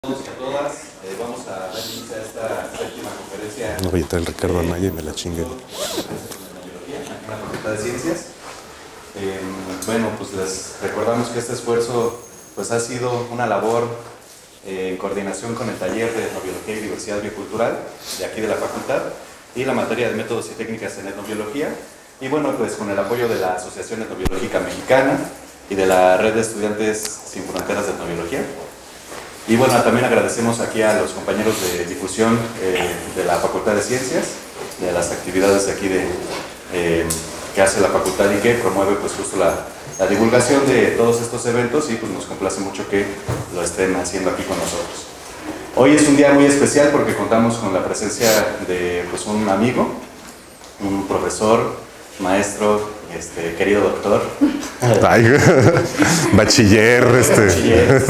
Todos y a todas, vamos a dar inicio a esta séptima conferencia. No voy a traer el Ricardo Anaya y me la chingué. En la Facultad de Ciencias. Bueno, pues les recordamos que este esfuerzo pues ha sido una labor en coordinación con el taller de etnobiología y diversidad biocultural de aquí de la facultad y la materia de métodos y técnicas en etnobiología, y bueno, pues con el apoyo de la Asociación Etnobiológica Mexicana y de la Red de Estudiantes Sin Fronteras de Etnobiología. Y bueno, también agradecemos aquí a los compañeros de difusión de la Facultad de Ciencias, de las actividades de aquí que hace la facultad y que promueve pues justo la divulgación de todos estos eventos, y pues nos complace mucho que lo estén haciendo aquí con nosotros. Hoy es un día muy especial porque contamos con la presencia de pues un amigo, un profesor, maestro, querido doctor. Ay, bachiller, Bachiller.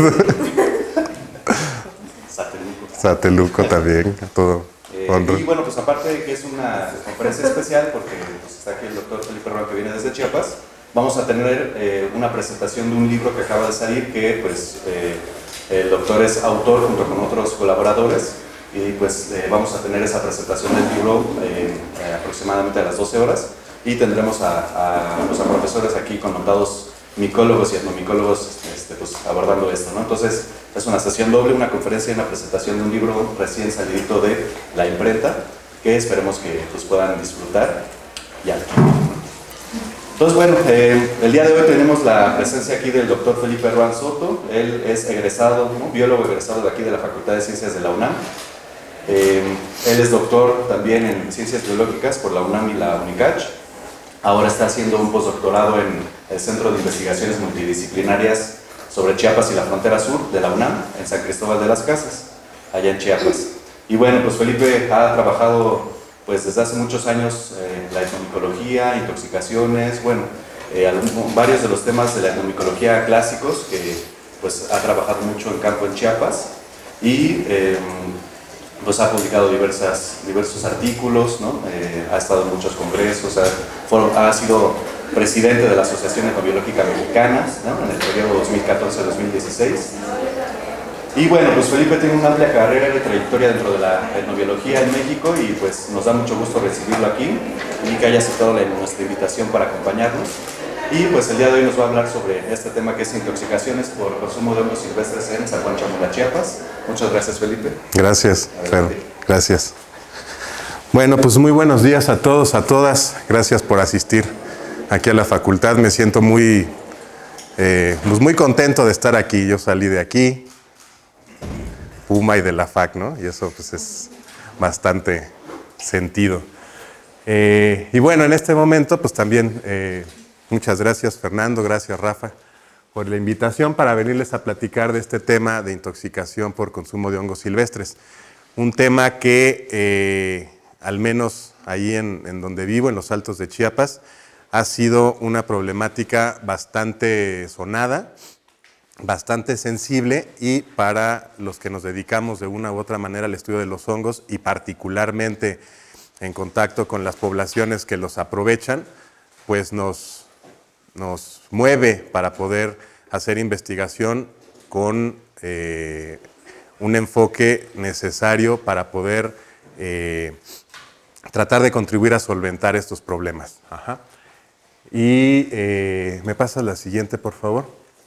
Sateluco también, todo. Y bueno, pues aparte de que es una conferencia especial, porque pues, está aquí el doctor Felipe Ruan, que viene desde Chiapas, vamos a tener una presentación de un libro que acaba de salir, que pues el doctor es autor junto con otros colaboradores, y pues vamos a tener esa presentación del libro aproximadamente a las 12 horas, y tendremos a profesores aquí connotados micólogos y etnomicólogos pues, abordando esto, ¿no? Entonces es una sesión doble, una conferencia y una presentación de un libro recién salidito de la imprenta, que esperemos que pues, puedan disfrutar y adquirir. Entonces bueno, el día de hoy tenemos la presencia aquí del doctor Felipe Ruan Soto. Él es egresado, ¿no? Biólogo egresado de aquí de la Facultad de Ciencias de la UNAM. Él es doctor también en Ciencias Biológicas por la UNAM y la UNICACH. Ahora está haciendo un postdoctorado en el Centro de Investigaciones Multidisciplinarias sobre Chiapas y la frontera sur de la UNAM, en San Cristóbal de las Casas, allá en Chiapas. Y bueno, pues Felipe ha trabajado pues desde hace muchos años la etnomicología, intoxicaciones, bueno, varios de los temas de la etnomicología clásicos, que pues ha trabajado mucho en campo en Chiapas, y pues ha publicado diversos artículos, ¿no? Ha estado en muchos congresos, ha sido presidente de la Asociación Etnobiológica Mexicana, ¿no? En el periodo 2014-2016. Y bueno, pues Felipe tiene una amplia carrera y trayectoria dentro de la etnobiología en México, y pues nos da mucho gusto recibirlo aquí y que haya aceptado nuestra invitación para acompañarnos. Y pues el día de hoy nos va a hablar sobre este tema, que es intoxicaciones por consumo de hongos silvestres en San Juan Chamula, Chiapas. Muchas gracias, Felipe. Gracias, claro, gracias. Bueno, pues muy buenos días a todos, a todas. Gracias por asistir aquí a la facultad. Me siento muy contento de estar aquí. Yo salí de aquí, Puma, y de la FAC, ¿no? Y eso pues es bastante sentido. Y bueno, en este momento pues también muchas gracias, Fernando, gracias, Rafa, por la invitación para venirles a platicar de este tema de intoxicación por consumo de hongos silvestres. Un tema que, al menos ahí en donde vivo, en los Altos de Chiapas, ha sido una problemática bastante sonada, bastante sensible, y para los que nos dedicamos de una u otra manera al estudio de los hongos, y particularmente en contacto con las poblaciones que los aprovechan, pues nos mueve para poder hacer investigación con un enfoque necesario para poder tratar de contribuir a solventar estos problemas. Ajá. Y ¿me pasas la siguiente, por favor?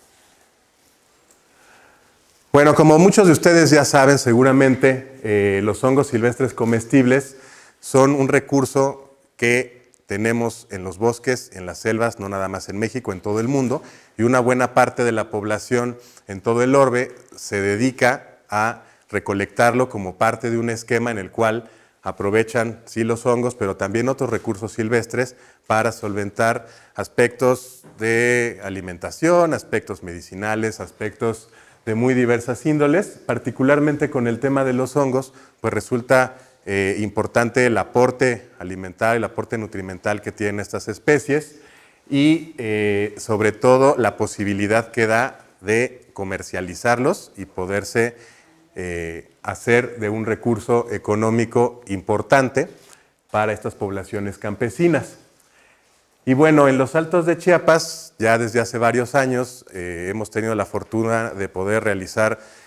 Bueno, como muchos de ustedes ya saben, seguramente los hongos silvestres comestibles son un recurso que tenemos en los bosques, en las selvas, no nada más en México, en todo el mundo, y una buena parte de la población en todo el orbe se dedica a recolectarlo como parte de un esquema en el cual aprovechan sí los hongos, pero también otros recursos silvestres para solventar aspectos de alimentación, aspectos medicinales, aspectos de muy diversas índoles. Particularmente con el tema de los hongos, pues resulta importante el aporte alimentario, el aporte nutrimental que tienen estas especies, y sobre todo la posibilidad que da de comercializarlos y poderse hacer de un recurso económico importante para estas poblaciones campesinas. Y bueno, en los Altos de Chiapas, ya desde hace varios años, hemos tenido la fortuna de poder realizar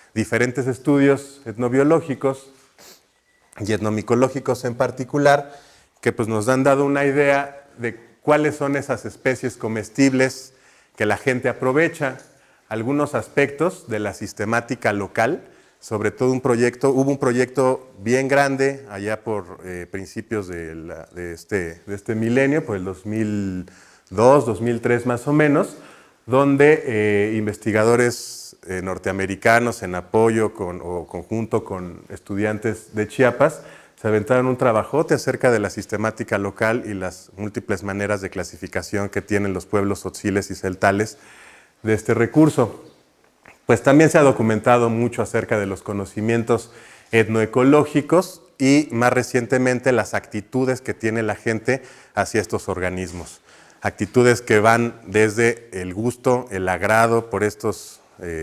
diferentes estudios etnobiológicos y etnomicológicos en particular, que pues nos han dado una idea de cuáles son esas especies comestibles que la gente aprovecha, algunos aspectos de la sistemática local, sobre todo hubo un proyecto bien grande allá por principios de este milenio, por el 2002, 2003 más o menos, donde investigadores norteamericanos en apoyo o conjunto con estudiantes de Chiapas se aventaron un trabajote acerca de la sistemática local y las múltiples maneras de clasificación que tienen los pueblos tzotziles y celtales de este recurso. Pues también se ha documentado mucho acerca de los conocimientos etnoecológicos y más recientemente las actitudes que tiene la gente hacia estos organismos. Actitudes que van desde el gusto, el agrado por estas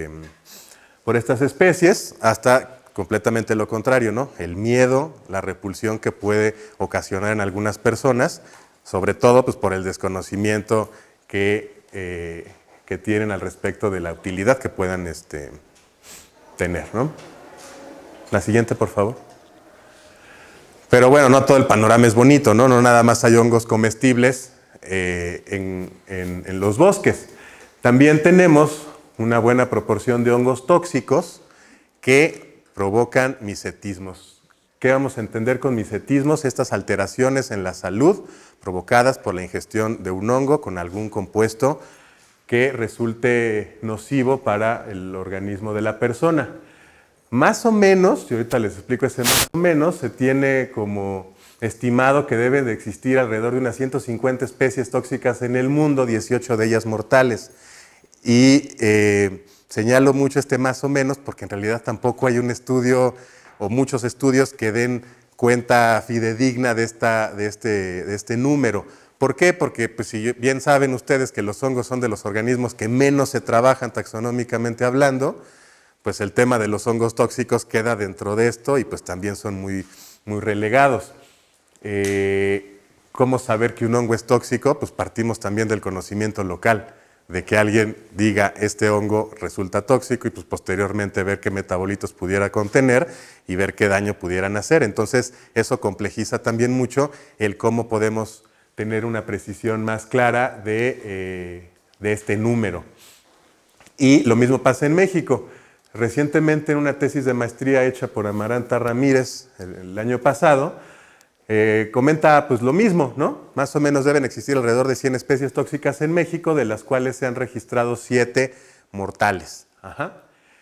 especies hasta completamente lo contrario, ¿no? El miedo, la repulsión que puede ocasionar en algunas personas, sobre todo pues, por el desconocimiento que tienen al respecto de la utilidad que puedan tener, ¿no? La siguiente, por favor. Pero bueno, no todo el panorama es bonito, ¿no? No nada más hay hongos comestibles en los bosques. También tenemos una buena proporción de hongos tóxicos que provocan misetismos. ¿Qué vamos a entender con misetismos? Estas alteraciones en la salud provocadas por la ingestión de un hongo con algún compuesto que resulte nocivo para el organismo de la persona. Más o menos, y ahorita les explico ese más o menos, se tiene como estimado que debe de existir alrededor de unas 150 especies tóxicas en el mundo, 18 de ellas mortales. Y señalo mucho más o menos porque en realidad tampoco hay un estudio o muchos estudios que den cuenta fidedigna de este número. ¿Por qué? Porque pues, si bien saben ustedes que los hongos son de los organismos que menos se trabajan taxonómicamente hablando, pues el tema de los hongos tóxicos queda dentro de esto y pues también son muy, muy relegados. ¿Cómo saber que un hongo es tóxico? Pues partimos también del conocimiento local, de que alguien diga este hongo resulta tóxico y pues posteriormente ver qué metabolitos pudiera contener y ver qué daño pudieran hacer. Entonces eso complejiza también mucho el cómo podemos tener una precisión más clara de este número. Y lo mismo pasa en México. Recientemente en una tesis de maestría hecha por Amaranta Ramírez el año pasado, comenta pues lo mismo, ¿no? Más o menos deben existir alrededor de 100 especies tóxicas en México, de las cuales se han registrado 7 mortales. Ajá.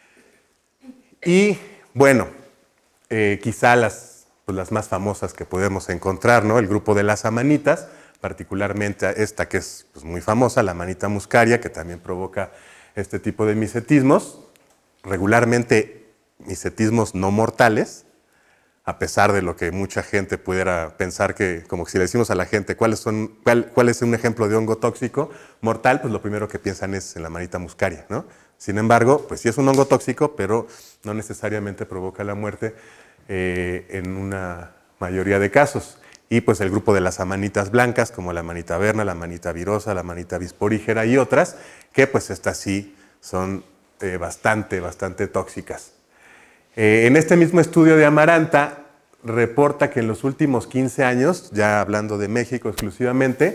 Y bueno, quizá las más famosas que podemos encontrar, ¿no? El grupo de las amanitas, particularmente esta que es pues, muy famosa, la amanita muscaria, que también provoca este tipo de misetismos, regularmente misetismos no mortales, a pesar de lo que mucha gente pudiera pensar que, como si le decimos a la gente, ¿cuál es un ejemplo de hongo tóxico mortal? Pues lo primero que piensan es en la amanita muscaria, ¿no? Sin embargo, pues sí es un hongo tóxico, pero no necesariamente provoca la muerte en una mayoría de casos. Y pues el grupo de las amanitas blancas, como la amanita verna, la amanita virosa, la amanita bisporígera y otras, que pues estas sí son bastante tóxicas. En este mismo estudio de Amaranta, reporta que en los últimos 15 años, ya hablando de México exclusivamente,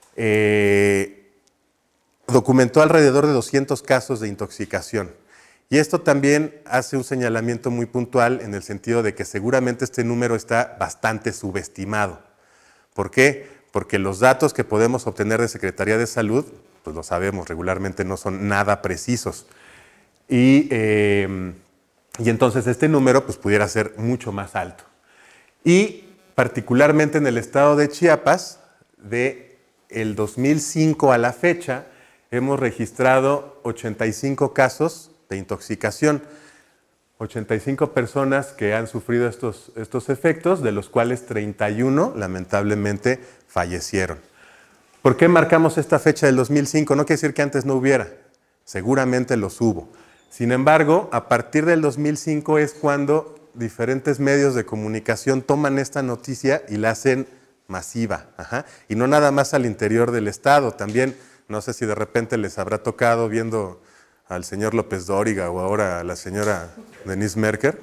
documentó alrededor de 200 casos de intoxicación. Y esto también hace un señalamiento muy puntual en el sentido de que seguramente este número está bastante subestimado. ¿Por qué? Porque los datos que podemos obtener de Secretaría de Salud, pues lo sabemos, regularmente no son nada precisos. Y entonces este número pues, pudiera ser mucho más alto. Y particularmente en el estado de Chiapas, de el 2005 a la fecha, hemos registrado 85 casos de intoxicación. 85 personas que han sufrido estos efectos, de los cuales 31 lamentablemente fallecieron. ¿Por qué marcamos esta fecha del 2005? No quiere decir que antes no hubiera, seguramente los hubo. Sin embargo, a partir del 2005 es cuando diferentes medios de comunicación toman esta noticia y la hacen masiva. Ajá. Y no nada más al interior del estado, también, no sé si de repente les habrá tocado viendo al señor López Dóriga o ahora a la señora Denise Merker.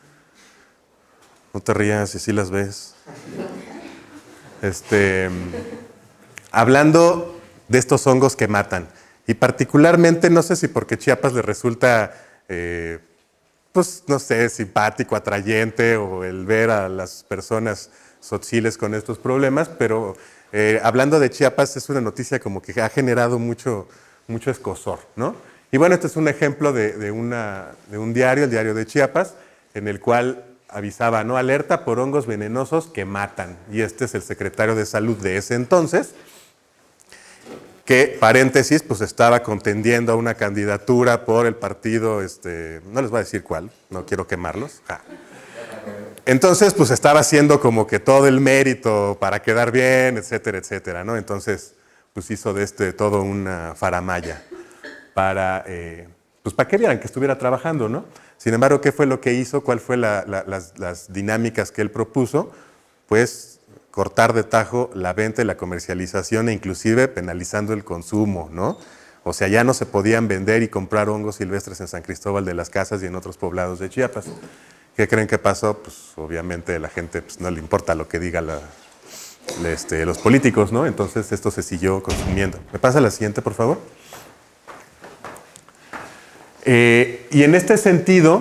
No te rías si sí las ves. Hablando de estos hongos que matan, y particularmente, no sé si porque Chiapas le resulta, pues no sé, simpático, atrayente, o el ver a las personas tzotziles con estos problemas, pero hablando de Chiapas es una noticia como que ha generado mucho escozor, ¿no? Y bueno, este es un ejemplo de un diario, el Diario de Chiapas, en el cual avisaba, ¿no? Alerta por hongos venenosos que matan. Y este es el secretario de Salud de ese entonces, que, paréntesis, pues estaba contendiendo a una candidatura por el partido, no les voy a decir cuál, no quiero quemarlos. Entonces, pues estaba haciendo como que todo el mérito para quedar bien, etcétera, etcétera, ¿no? Entonces, pues hizo de todo una faramalla para, pues para que vieran que estuviera trabajando, ¿no? Sin embargo, ¿qué fue lo que hizo? ¿Cuál fue las dinámicas que él propuso? Pues cortar de tajo la venta y la comercialización e inclusive penalizando el consumo, ¿no? O sea, ya no se podían vender y comprar hongos silvestres en San Cristóbal de las Casas y en otros poblados de Chiapas. ¿Qué creen que pasó? Pues obviamente a la gente pues, no le importa lo que digan los políticos, ¿no? Entonces esto se siguió consumiendo. ¿Me pasa la siguiente, por favor? Y en este sentido,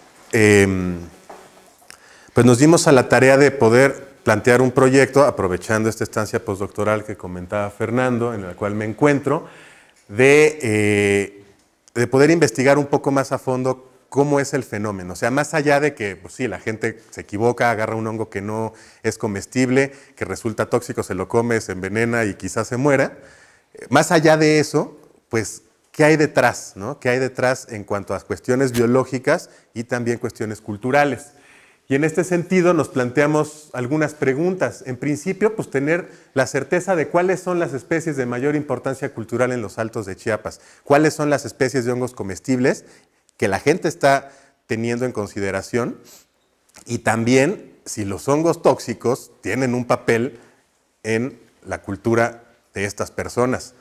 pues nos dimos a la tarea de poder plantear un proyecto, aprovechando esta estancia postdoctoral que comentaba Fernando, en la cual me encuentro, de poder investigar un poco más a fondo cómo es el fenómeno. O sea, más allá de que, pues sí, la gente se equivoca, agarra un hongo que no es comestible, que resulta tóxico, se lo come, se envenena y quizás se muera. Más allá de eso, pues, ¿qué hay detrás, ¿no? ¿Qué hay detrás en cuanto a cuestiones biológicas y también cuestiones culturales? Y en este sentido nos planteamos algunas preguntas. En principio, pues tener la certeza de cuáles son las especies de mayor importancia cultural en los Altos de Chiapas, cuáles son las especies de hongos comestibles que la gente está teniendo en consideración y también si los hongos tóxicos tienen un papel en la cultura de estas personas.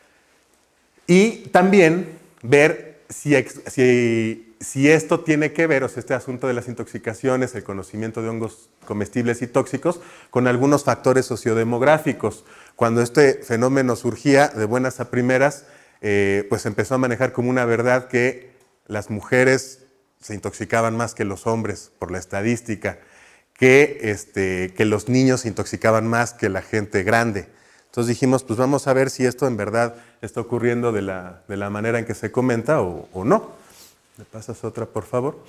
Y también ver si esto tiene que ver, o sea, este asunto de las intoxicaciones, el conocimiento de hongos comestibles y tóxicos, con algunos factores sociodemográficos. Cuando este fenómeno surgía de buenas a primeras, pues empezó a manejar como una verdad que las mujeres se intoxicaban más que los hombres, por la estadística, que los niños se intoxicaban más que la gente grande. Entonces dijimos, pues vamos a ver si esto en verdad está ocurriendo de la manera en que se comenta o no. ¿Me pasas otra, por favor?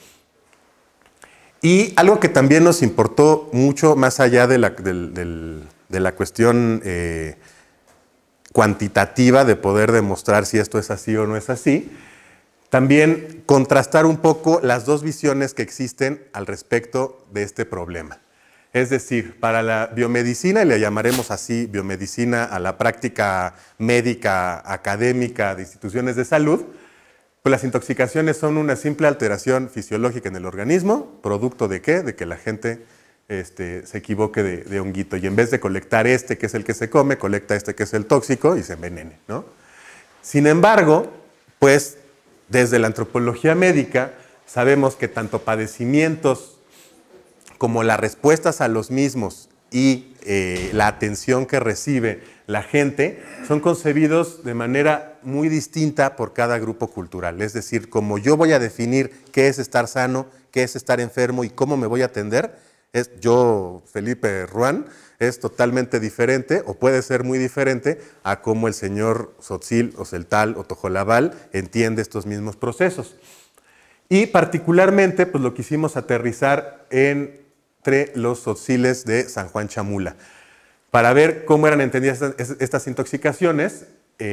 Y algo que también nos importó mucho, más allá de la cuestión cuantitativa de poder demostrar si esto es así o no es así, también contrastar un poco las dos visiones que existen al respecto de este problema. Es decir, para la biomedicina, y le llamaremos así biomedicina a la práctica médica académica de instituciones de salud, pues las intoxicaciones son una simple alteración fisiológica en el organismo, producto de ¿qué? De que la gente se equivoque de honguito y en vez de colectar que es el que se come, colecta que es el tóxico y se envenene, ¿no? Sin embargo, pues desde la antropología médica sabemos que tanto padecimientos como las respuestas a los mismos y la atención que recibe la gente son concebidos de manera muy distinta por cada grupo cultural. Es decir, como yo voy a definir qué es estar sano, qué es estar enfermo y cómo me voy a atender, yo, Felipe Ruán, es totalmente diferente o puede ser muy diferente a cómo el señor Tzotzil o Celtal o Tojolabal entiende estos mismos procesos. Y particularmente, pues lo quisimos aterrizar entre los tzotziles de San Juan Chamula, para ver cómo eran entendidas estas intoxicaciones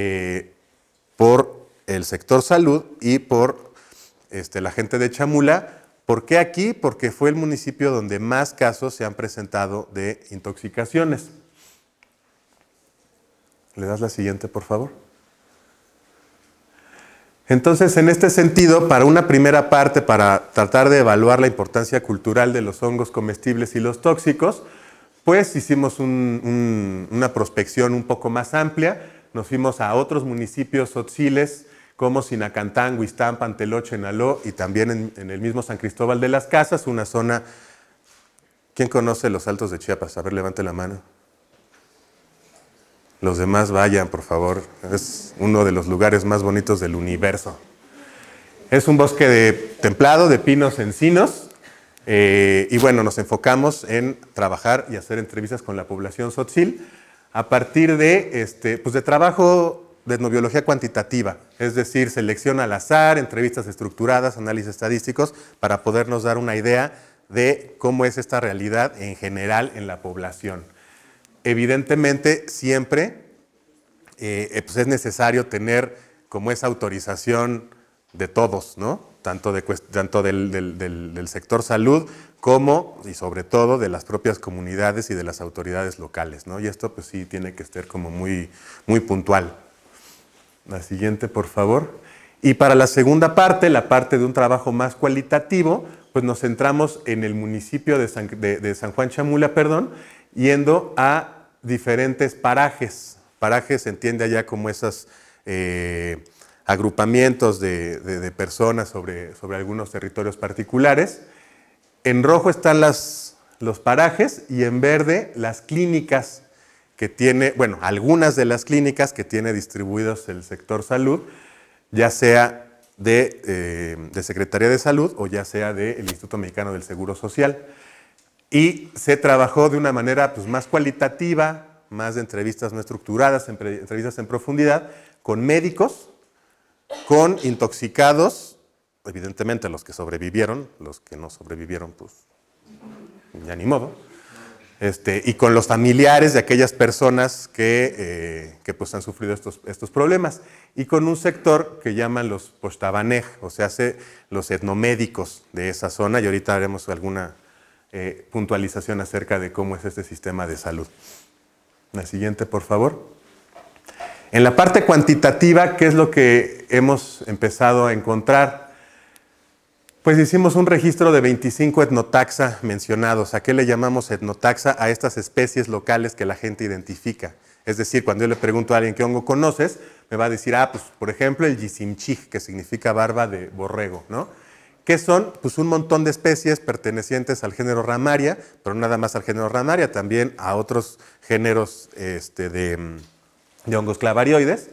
por el sector salud y por la gente de Chamula. ¿Por qué aquí? Porque fue el municipio donde más casos se han presentado de intoxicaciones. ¿Le das la siguiente, por favor? Entonces, en este sentido, para una primera parte, para tratar de evaluar la importancia cultural de los hongos comestibles y los tóxicos, pues hicimos una prospección un poco más amplia. Nos fuimos a otros municipios tzotziles como Sinacantán, Huistán, Panteló, Chenaló y también en el mismo San Cristóbal de las Casas, una zona... ¿Quién conoce los Altos de Chiapas? A ver, levante la mano. Los demás vayan, por favor. Es uno de los lugares más bonitos del universo. Es un bosque templado de pinos encinos. Y bueno, nos enfocamos en trabajar y hacer entrevistas con la población tzotzil a partir de, pues de trabajo de etnobiología cuantitativa. Es decir, selección al azar, entrevistas estructuradas, análisis estadísticos, para podernos dar una idea de cómo es esta realidad en general en la población. Evidentemente, siempre pues es necesario tener como esa autorización de todos, ¿no? Tanto del sector salud como, y sobre todo, de las propias comunidades y de las autoridades locales, ¿no? Y esto pues sí tiene que ser como muy, muy puntual. La siguiente, por favor. Y para la segunda parte, la parte de un trabajo más cualitativo, pues nos centramos en el municipio de San Juan Chamula, yendo a diferentes parajes. Parajes se entiende allá como esos agrupamientos de personas sobre algunos territorios particulares. En rojo están los parajes y en verde las clínicas que tiene, bueno, algunas de las clínicas que tiene distribuidos el sector salud, ya sea de Secretaría de Salud o ya sea del Instituto Mexicano del Seguro Social. Y se trabajó de una manera pues, más cualitativa, más de entrevistas no estructuradas, entrevistas en profundidad, con médicos, con intoxicados, evidentemente los que sobrevivieron, los que no sobrevivieron, pues ya ni modo, y con los familiares de aquellas personas que pues, han sufrido estos problemas, y con un sector que llaman los poshtabanej, o sea, los etnomédicos de esa zona, y ahorita haremos alguna puntualización acerca de cómo es este sistema de salud. La siguiente, por favor. En la parte cuantitativa, ¿qué es lo que hemos empezado a encontrar? Pues hicimos un registro de 25 etnotaxa mencionados. ¿A qué le llamamos etnotaxa? A estas especies locales que la gente identifica. Es decir, cuando yo le pregunto a alguien qué hongo conoces, me va a decir, pues por ejemplo el yisimchij, que significa barba de borrego, ¿no? ¿Qué son? Pues un montón de especies pertenecientes al género Ramaria, pero no nada más al género Ramaria, también a otros géneros de hongos clavarioides.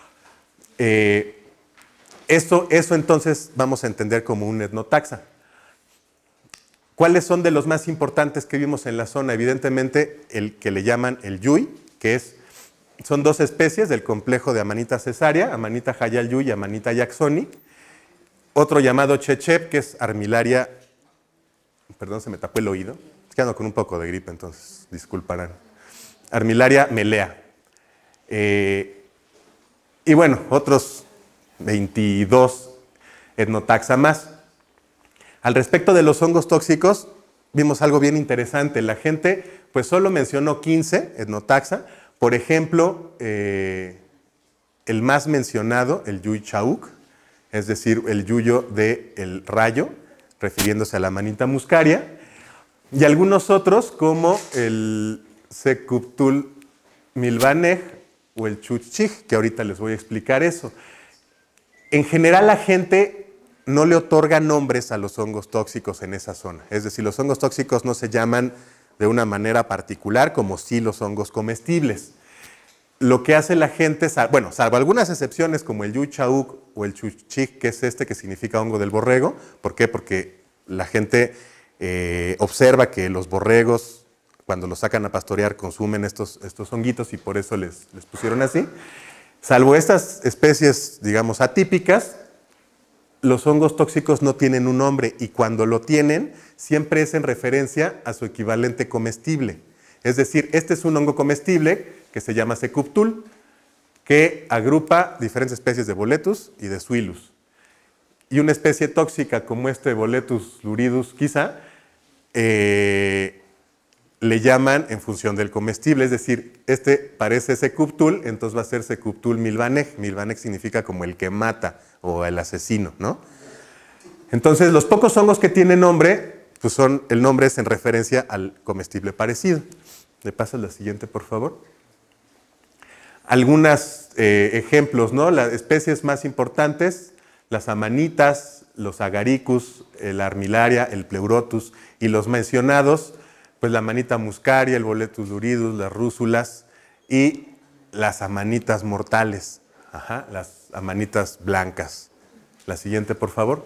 Eso entonces vamos a entender como un etnotaxa. ¿Cuáles son de los más importantes que vimos en la zona? Evidentemente el que le llaman el yuy, que son dos especies del complejo de Amanita cesárea, Amanita hayal yuy y Amanita jacksoni. Otro llamado chechep, que es Armillaria, perdón, se me tapó el oído, es que ando con un poco de gripe, entonces disculparán. Armillaria melea. Y bueno, otros 22 etnotaxa más. Al respecto de los hongos tóxicos, vimos algo bien interesante. La gente pues solo mencionó 15 etnotaxa. Por ejemplo, el más mencionado, el yuy chauk, es decir, el yuyo del rayo, refiriéndose a la Amanita muscaria, y algunos otros como el Secuptul milvanej o el chuchij, que ahorita les voy a explicar eso. En general la gente no le otorga nombres a los hongos tóxicos en esa zona, es decir, los hongos tóxicos no se llaman de una manera particular como sí los hongos comestibles. Lo que hace la gente, bueno, salvo algunas excepciones como el yuy chauk o el chuchij, que es que significa hongo del borrego. ¿Por qué? Porque la gente observa que los borregos, cuando los sacan a pastorear, consumen estos honguitos y por eso les pusieron así. Salvo estas especies, digamos, atípicas, los hongos tóxicos no tienen un nombre y cuando lo tienen, siempre es en referencia a su equivalente comestible. Es decir, este es un hongo comestible que se llama Secuptul, que agrupa diferentes especies de Boletus y de Suillus. Y una especie tóxica como Boletus luridus quizá, le llaman en función del comestible, es decir, parece Secuptul, entonces va a ser Secuptul milvanej. Milvanej significa como el que mata o el asesino, ¿no? Entonces, los pocos hongos que tienen nombre, pues el nombre es en referencia al comestible parecido. ¿Le pasas la siguiente, por favor? Algunos ejemplos, ¿no? Las especies más importantes, las amanitas, los agaricus, la armillaria, el pleurotus, y los mencionados, pues la amanita muscaria, el boletus luridus, las rúsulas y las amanitas mortales, las amanitas blancas. La siguiente, por favor.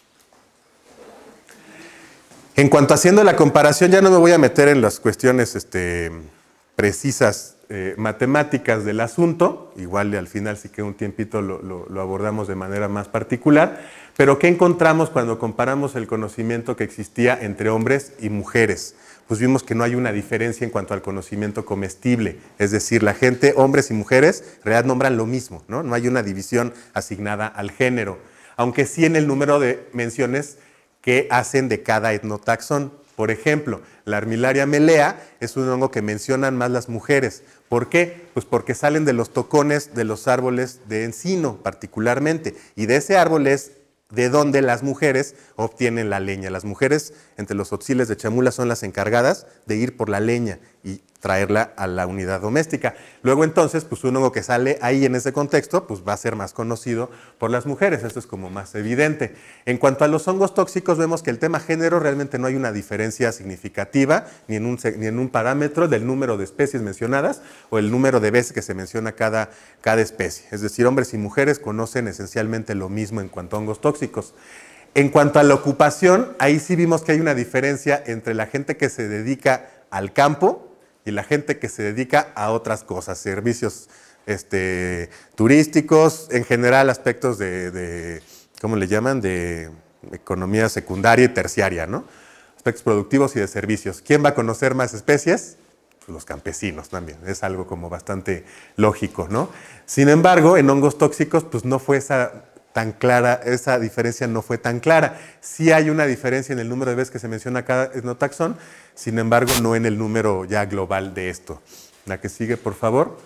En cuanto haciendo la comparación, ya no me voy a meter en las cuestiones precisas matemáticas del asunto, igual al final sí que un tiempito lo abordamos de manera más particular, pero ¿qué encontramos cuando comparamos el conocimiento que existía entre hombres y mujeres? Pues vimos que no hay una diferencia en cuanto al conocimiento comestible, es decir, la gente, hombres y mujeres, en realidad nombran lo mismo, ¿no? No hay una división asignada al género, aunque sí en el número de menciones que hacen de cada etnotaxón. Por ejemplo, la Armillaria melea es un hongo que mencionan más las mujeres. ¿Por qué? Pues porque salen de los tocones de los árboles de encino, particularmente. Y de ese árbol es de donde las mujeres obtienen la leña. Las mujeres, entre los otziles de Chamula, son las encargadas de ir por la leña y traerla a la unidad doméstica. Luego entonces, pues un hongo que sale ahí en ese contexto, pues va a ser más conocido por las mujeres. Esto es como más evidente. En cuanto a los hongos tóxicos, vemos que el tema género realmente no hay una diferencia significativa, ni en un parámetro del número de especies mencionadas o el número de veces que se menciona cada especie. Es decir, hombres y mujeres conocen esencialmente lo mismo en cuanto a hongos tóxicos. En cuanto a la ocupación, ahí sí vimos que hay una diferencia entre la gente que se dedica al campo y la gente que se dedica a otras cosas, servicios turísticos, en general aspectos de ¿cómo le llaman? De economía secundaria y terciaria, ¿no? Aspectos productivos y de servicios. ¿Quién va a conocer más especies? Pues los campesinos también, es algo como bastante lógico, ¿no? Sin embargo, en hongos tóxicos, pues no fue tan clara, esa diferencia no fue tan clara. Sí hay una diferencia en el número de veces que se menciona cada etnotaxón, sin embargo, no en el número ya global de esto. La que sigue, por favor.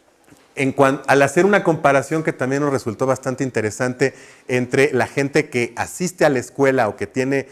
Al hacer una comparación que también nos resultó bastante interesante entre la gente que asiste a la escuela o que tiene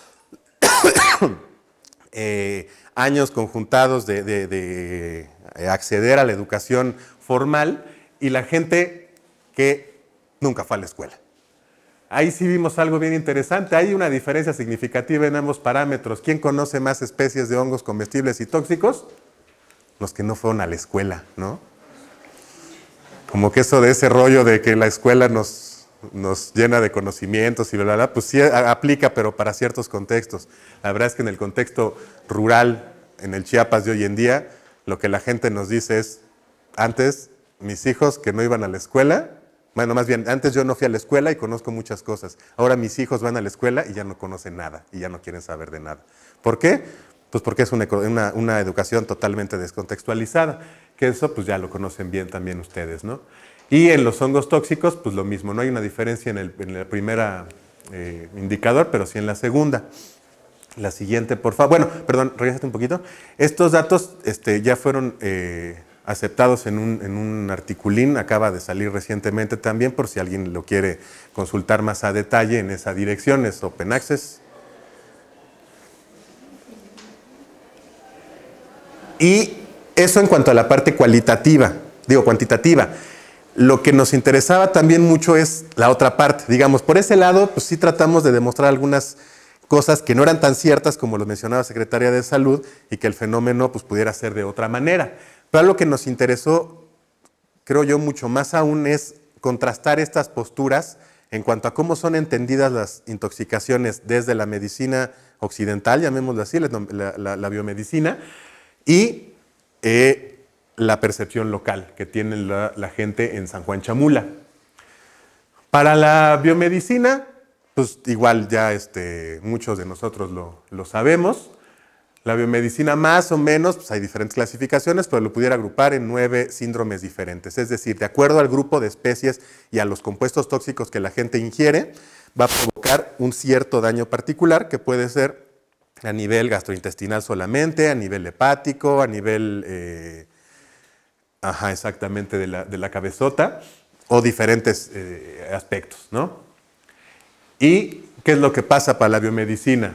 años conjuntados de acceder a la educación formal y la gente que nunca fue a la escuela. Ahí sí vimos algo bien interesante. Hay una diferencia significativa en ambos parámetros. ¿Quién conoce más especies de hongos comestibles y tóxicos? Los que no fueron a la escuela, ¿no? Como que eso de ese rollo de que la escuela nos llena de conocimientos y bla, bla, bla, pues sí aplica, pero para ciertos contextos. La verdad es que en el contexto rural, en el Chiapas de hoy en día, lo que la gente nos dice es, antes mis hijos que no iban a la escuela, bueno, más bien, antes yo no fui a la escuela y conozco muchas cosas. Ahora mis hijos van a la escuela y ya no conocen nada y ya no quieren saber de nada. ¿Por qué? Pues porque es una educación totalmente descontextualizada, que eso pues ya lo conocen bien también ustedes, ¿no? Y en los hongos tóxicos, pues lo mismo, no hay una diferencia en el primer indicador, pero sí en la segunda. La siguiente, por favor. Bueno, perdón, regrésate un poquito. Estos datos ya fueron aceptados en un articulín, acaba de salir recientemente también, por si alguien lo quiere consultar más a detalle en esa dirección, es Open Access. Y eso en cuanto a la parte cuantitativa. Lo que nos interesaba también mucho es la otra parte. Digamos, por ese lado, pues sí tratamos de demostrar algunas cosas que no eran tan ciertas como lo mencionaba la Secretaría de Salud y que el fenómeno pues, pudiera ser de otra manera. Pero lo que nos interesó, creo yo, mucho más aún es contrastar estas posturas en cuanto a cómo son entendidas las intoxicaciones desde la medicina occidental, llamémoslo así, la biomedicina, y la percepción local que tiene la gente en San Juan Chamula. Para la biomedicina, pues igual ya muchos de nosotros lo sabemos. La biomedicina más o menos, pues hay diferentes clasificaciones, pero lo pudiera agrupar en 9 síndromes diferentes. Es decir, de acuerdo al grupo de especies y a los compuestos tóxicos que la gente ingiere, va a provocar un cierto daño particular que puede ser a nivel gastrointestinal solamente, a nivel hepático, a nivel, exactamente, de la cabezota, o diferentes aspectos, ¿no? ¿Y qué es lo que pasa para la biomedicina?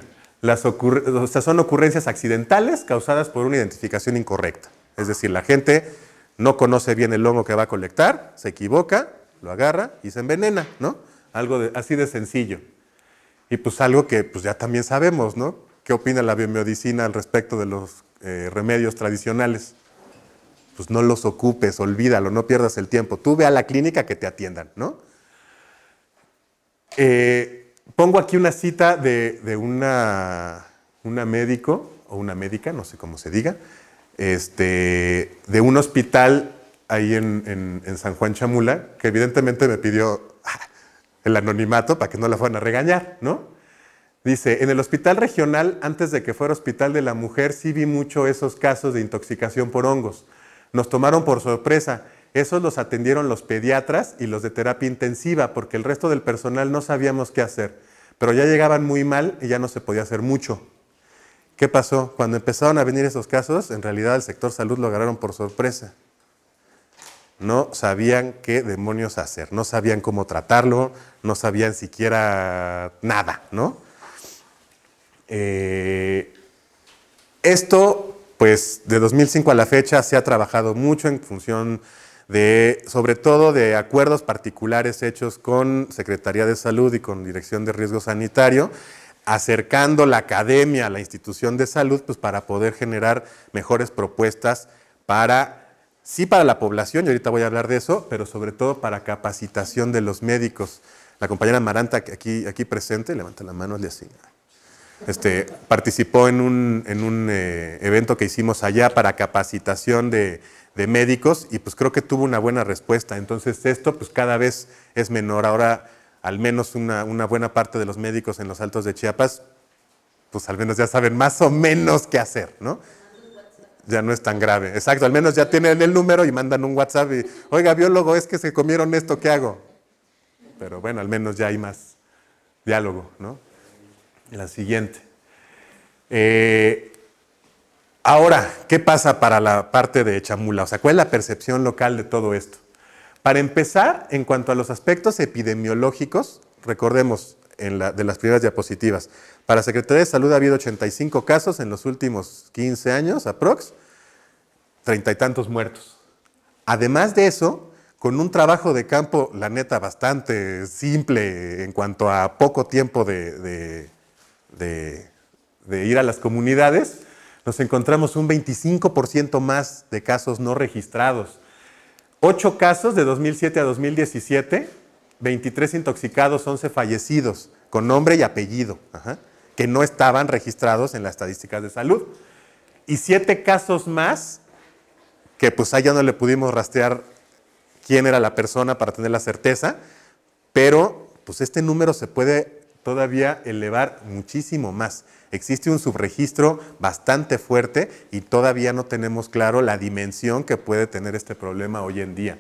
Son ocurrencias accidentales causadas por una identificación incorrecta. Es decir, la gente no conoce bien el hongo que va a colectar, se equivoca, lo agarra y se envenena, ¿no? Algo así de sencillo. Y pues algo que pues ya también sabemos, ¿no? ¿Qué opina la biomedicina al respecto de los remedios tradicionales? Pues no los ocupes, olvídalo, no pierdas el tiempo. Tú ve a la clínica que te atiendan, ¿no? Pongo aquí una cita de una médico o una médica, no sé cómo se diga, de un hospital ahí en San Juan Chamula, que evidentemente me pidió el anonimato para que no la fueran a regañar, ¿no? Dice, en el hospital regional, antes de que fuera hospital de la mujer, sí vi mucho esos casos de intoxicación por hongos. Nos tomaron por sorpresa. Esos los atendieron los pediatras y los de terapia intensiva, porque el resto del personal no sabíamos qué hacer. Pero ya llegaban muy mal y ya no se podía hacer mucho. ¿Qué pasó? Cuando empezaron a venir esos casos, en realidad el sector salud lo agarraron por sorpresa. No sabían qué demonios hacer, no sabían cómo tratarlo, no sabían siquiera nada, ¿no? Esto, pues, de 2005 a la fecha se ha trabajado mucho en función de, sobre todo, de acuerdos particulares hechos con Secretaría de Salud y con Dirección de Riesgo Sanitario, acercando la academia a la institución de salud, pues, para poder generar mejores propuestas para, sí para la población, y ahorita voy a hablar de eso, pero sobre todo para capacitación de los médicos. La compañera Maranta, aquí presente, levanta la mano, le así. Participó en un evento que hicimos allá para capacitación de médicos y pues creo que tuvo una buena respuesta. Entonces esto pues cada vez es menor. Ahora al menos una buena parte de los médicos en los Altos de Chiapas pues al menos ya saben más o menos qué hacer, ¿no? Ya no es tan grave. Exacto, al menos ya tienen el número y mandan un WhatsApp y, oiga, biólogo, es que se comieron esto, ¿qué hago? Pero bueno, al menos ya hay más diálogo, ¿no? La siguiente. Ahora, ¿qué pasa para la parte de Chamula? O sea, ¿cuál es la percepción local de todo esto? Para empezar, en cuanto a los aspectos epidemiológicos, recordemos de las primeras diapositivas, para Secretaría de Salud ha habido 85 casos en los últimos 15 años, aprox, 30 y tantos muertos. Además de eso, con un trabajo de campo, la neta, bastante simple en cuanto a poco tiempo de ir a las comunidades, nos encontramos un 25% más de casos no registrados. 8 casos de 2007 a 2017, 23 intoxicados, 11 fallecidos, con nombre y apellido, que no estaban registrados en las estadísticas de salud. Y 7 casos más, que pues allá no le pudimos rastrear quién era la persona para tener la certeza, pero pues este número se puede todavía elevar muchísimo más. Existe un subregistro bastante fuerte y todavía no tenemos claro la dimensión que puede tener este problema hoy en día.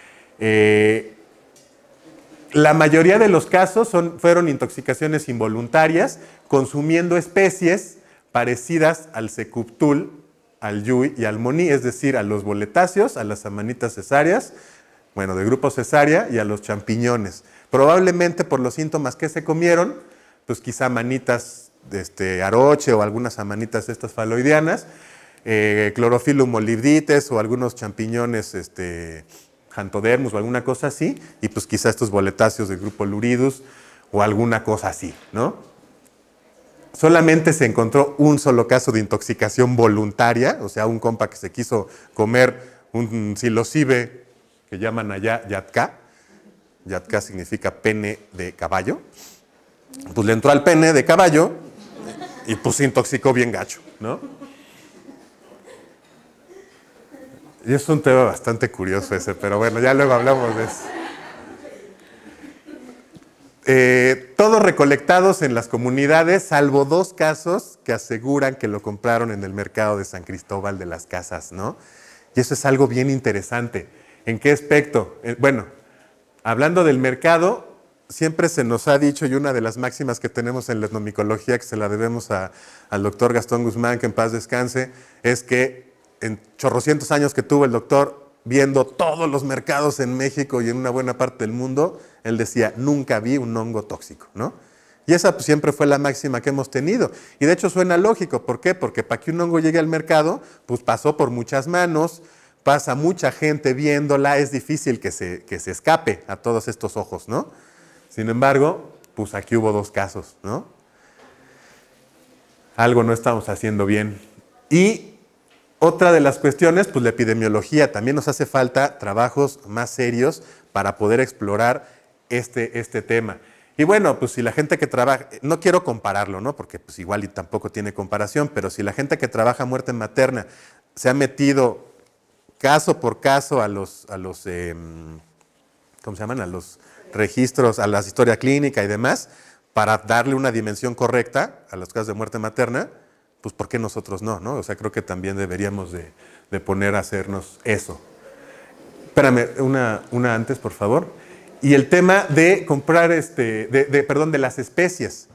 La mayoría de los casos fueron intoxicaciones involuntarias, consumiendo especies parecidas al secuptul, al yui y al moní, es decir, a los boletáceos, a las amanitas cesáreas, bueno, de grupo cesárea y a los champiñones. Probablemente por los síntomas que se comieron, pues quizá manitas de aroche o algunas amanitas estas faloidianas, Chlorophyllum molibdites o algunos champiñones Xanthodermus o alguna cosa así, y pues quizá estos boletáceos del grupo Luridus o alguna cosa así, ¿no? Solamente se encontró un solo caso de intoxicación voluntaria, o sea, un compa que se quiso comer un psilocibe que llaman allá yatka. Yatka significa pene de caballo. Pues le entró al pene de caballo y pues se intoxicó bien gacho, ¿no? Y es un tema bastante curioso ese, pero bueno, ya luego hablamos de eso. Todos recolectados en las comunidades, salvo 2 casos que aseguran que lo compraron en el mercado de San Cristóbal de las Casas, ¿no? Y eso es algo bien interesante. ¿En qué aspecto? Bueno, hablando del mercado, siempre se nos ha dicho, y una de las máximas que tenemos en la etnomicología, que se la debemos al doctor Gastón Guzmán, que en paz descanse, es que en chorrocientos años que tuvo el doctor viendo todos los mercados en México y en una buena parte del mundo, él decía, nunca vi un hongo tóxico, ¿no? Y esa pues, siempre fue la máxima que hemos tenido. Y de hecho suena lógico, ¿por qué? Porque para que un hongo llegue al mercado, pues pasó por muchas manos, pasa mucha gente viéndola, es difícil que se escape a todos estos ojos, ¿no? Sin embargo, pues aquí hubo 2 casos, ¿no? Algo no estamos haciendo bien. Y otra de las cuestiones, pues la epidemiología. También nos hace falta trabajos más serios para poder explorar este tema. Y bueno, pues si la gente que trabaja, no quiero compararlo, ¿no? Porque pues igual y tampoco tiene comparación, pero si la gente que trabaja muerte materna se ha metido caso por caso a los ¿cómo se llaman? A los registros, a la historia clínica y demás, para darle una dimensión correcta a los casos de muerte materna, pues ¿por qué nosotros no? ¿No? O sea, creo que también deberíamos de poner a hacernos eso. Espérame, una antes, por favor. Y el tema de comprar, de las especies.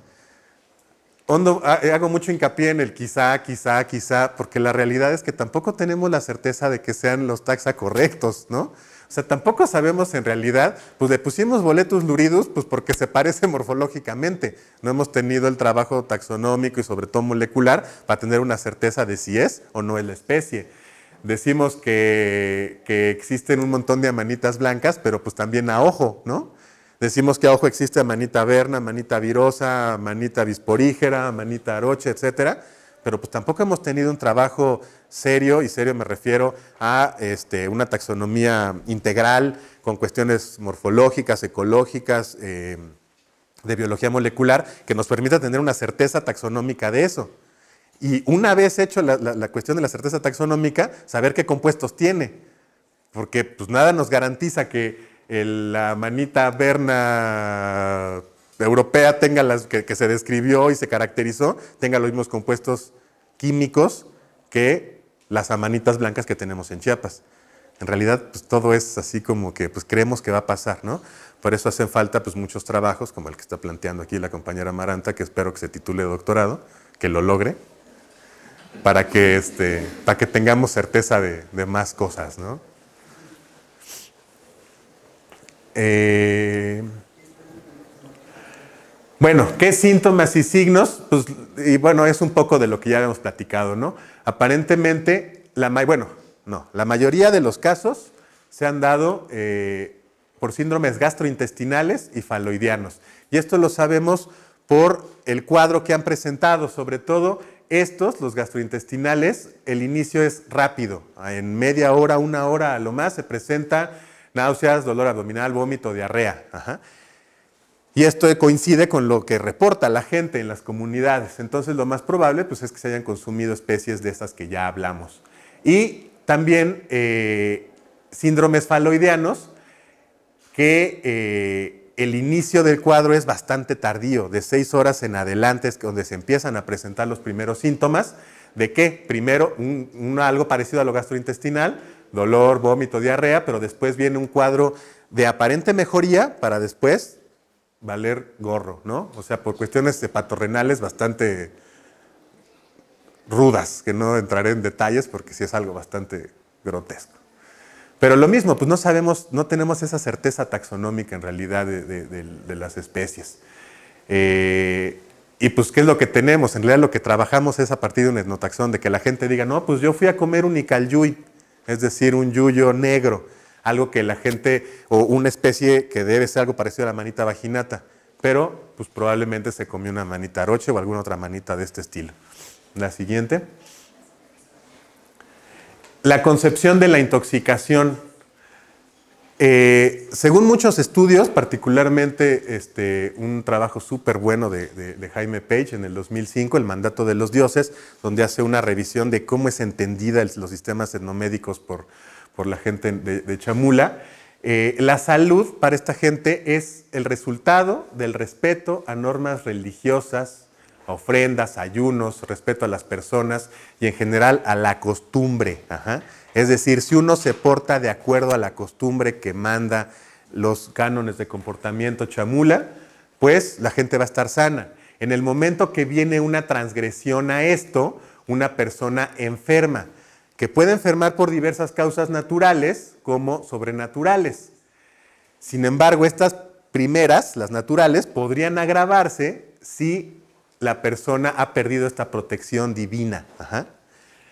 Hago mucho hincapié en el quizá, porque la realidad es que tampoco tenemos la certeza de que sean los taxa correctos, ¿no? O sea, tampoco sabemos en realidad, pues le pusimos Boletus luridus, pues porque se parece morfológicamente. No hemos tenido el trabajo taxonómico y sobre todo molecular para tener una certeza de si es o no es la especie. Decimos que existen un montón de amanitas blancas, pero pues también a ojo, ¿no? Decimos que a ojo existe amanita verna, amanita virosa, amanita visporígera, amanita aroche, etcétera, pero pues tampoco hemos tenido un trabajo serio, y serio me refiero a una taxonomía integral con cuestiones morfológicas, ecológicas, de biología molecular, que nos permita tener una certeza taxonómica de eso. Y una vez hecho la cuestión de la certeza taxonómica, saber qué compuestos tiene, porque pues nada nos garantiza que la manita verna europea tenga que se describió y se caracterizó, tenga los mismos compuestos químicos que las amanitas blancas que tenemos en Chiapas. En realidad, pues todo es así como que pues creemos que va a pasar, ¿no? Por eso hacen falta pues muchos trabajos, como el que está planteando aquí la compañera Amaranta, que espero que se titule doctorado, que lo logre, para que tengamos certeza de más cosas, ¿no? Bueno, ¿qué síntomas y signos? Pues, y bueno, es un poco de lo que ya habíamos platicado, ¿no? Aparentemente, la mayoría de los casos se han dado por síndromes gastrointestinales y faloidianos. Y esto lo sabemos por el cuadro que han presentado, sobre todo estos, los gastrointestinales, el inicio es rápido. En media hora, 1 hora a lo más se presenta náuseas, dolor abdominal, vómito, diarrea. Ajá. Y esto coincide con lo que reporta la gente en las comunidades. Entonces, lo más probable pues, es que se hayan consumido especies de estas que ya hablamos. Y también síndromes faloidianos, que el inicio del cuadro es bastante tardío, de 6 horas en adelante es donde se empiezan a presentar los primeros síntomas. ¿De qué? Primero, algo parecido a lo gastrointestinal, dolor, vómito, diarrea, pero después viene un cuadro de aparente mejoría para después valer gorro, ¿no? O sea, por cuestiones hepatorrenales bastante rudas, que no entraré en detalles porque sí es algo bastante grotesco. Pero lo mismo, pues no sabemos, no tenemos esa certeza taxonómica en realidad de las especies. Y pues, ¿qué es lo que tenemos? En realidad lo que trabajamos es a partir de un etnotaxón, de que la gente diga, no, pues yo fui a comer un icalyuy, es decir, un yuyo negro, algo que la gente, o una especie que debe ser algo parecido a la manita vaginata, pero pues probablemente se comió una manita aroche o alguna otra manita de este estilo. La siguiente. La concepción de la intoxicación. Según muchos estudios, particularmente un trabajo súper bueno de Jaime Page en el 2005, El mandato de los dioses, donde hace una revisión de cómo es entendida los sistemas etnomédicos por la gente de Chamula. La salud para esta gente es el resultado del respeto a normas religiosas, a ofrendas, ayunos, respeto a las personas y en general a la costumbre. Ajá. Es decir, si uno se porta de acuerdo a la costumbre que manda los cánones de comportamiento Chamula, pues la gente va a estar sana. En el momento que viene una transgresión a esto, una persona enferma, que puede enfermar por diversas causas naturales como sobrenaturales. Sin embargo, estas primeras, las naturales, podrían agravarse si la persona ha perdido esta protección divina. Ajá.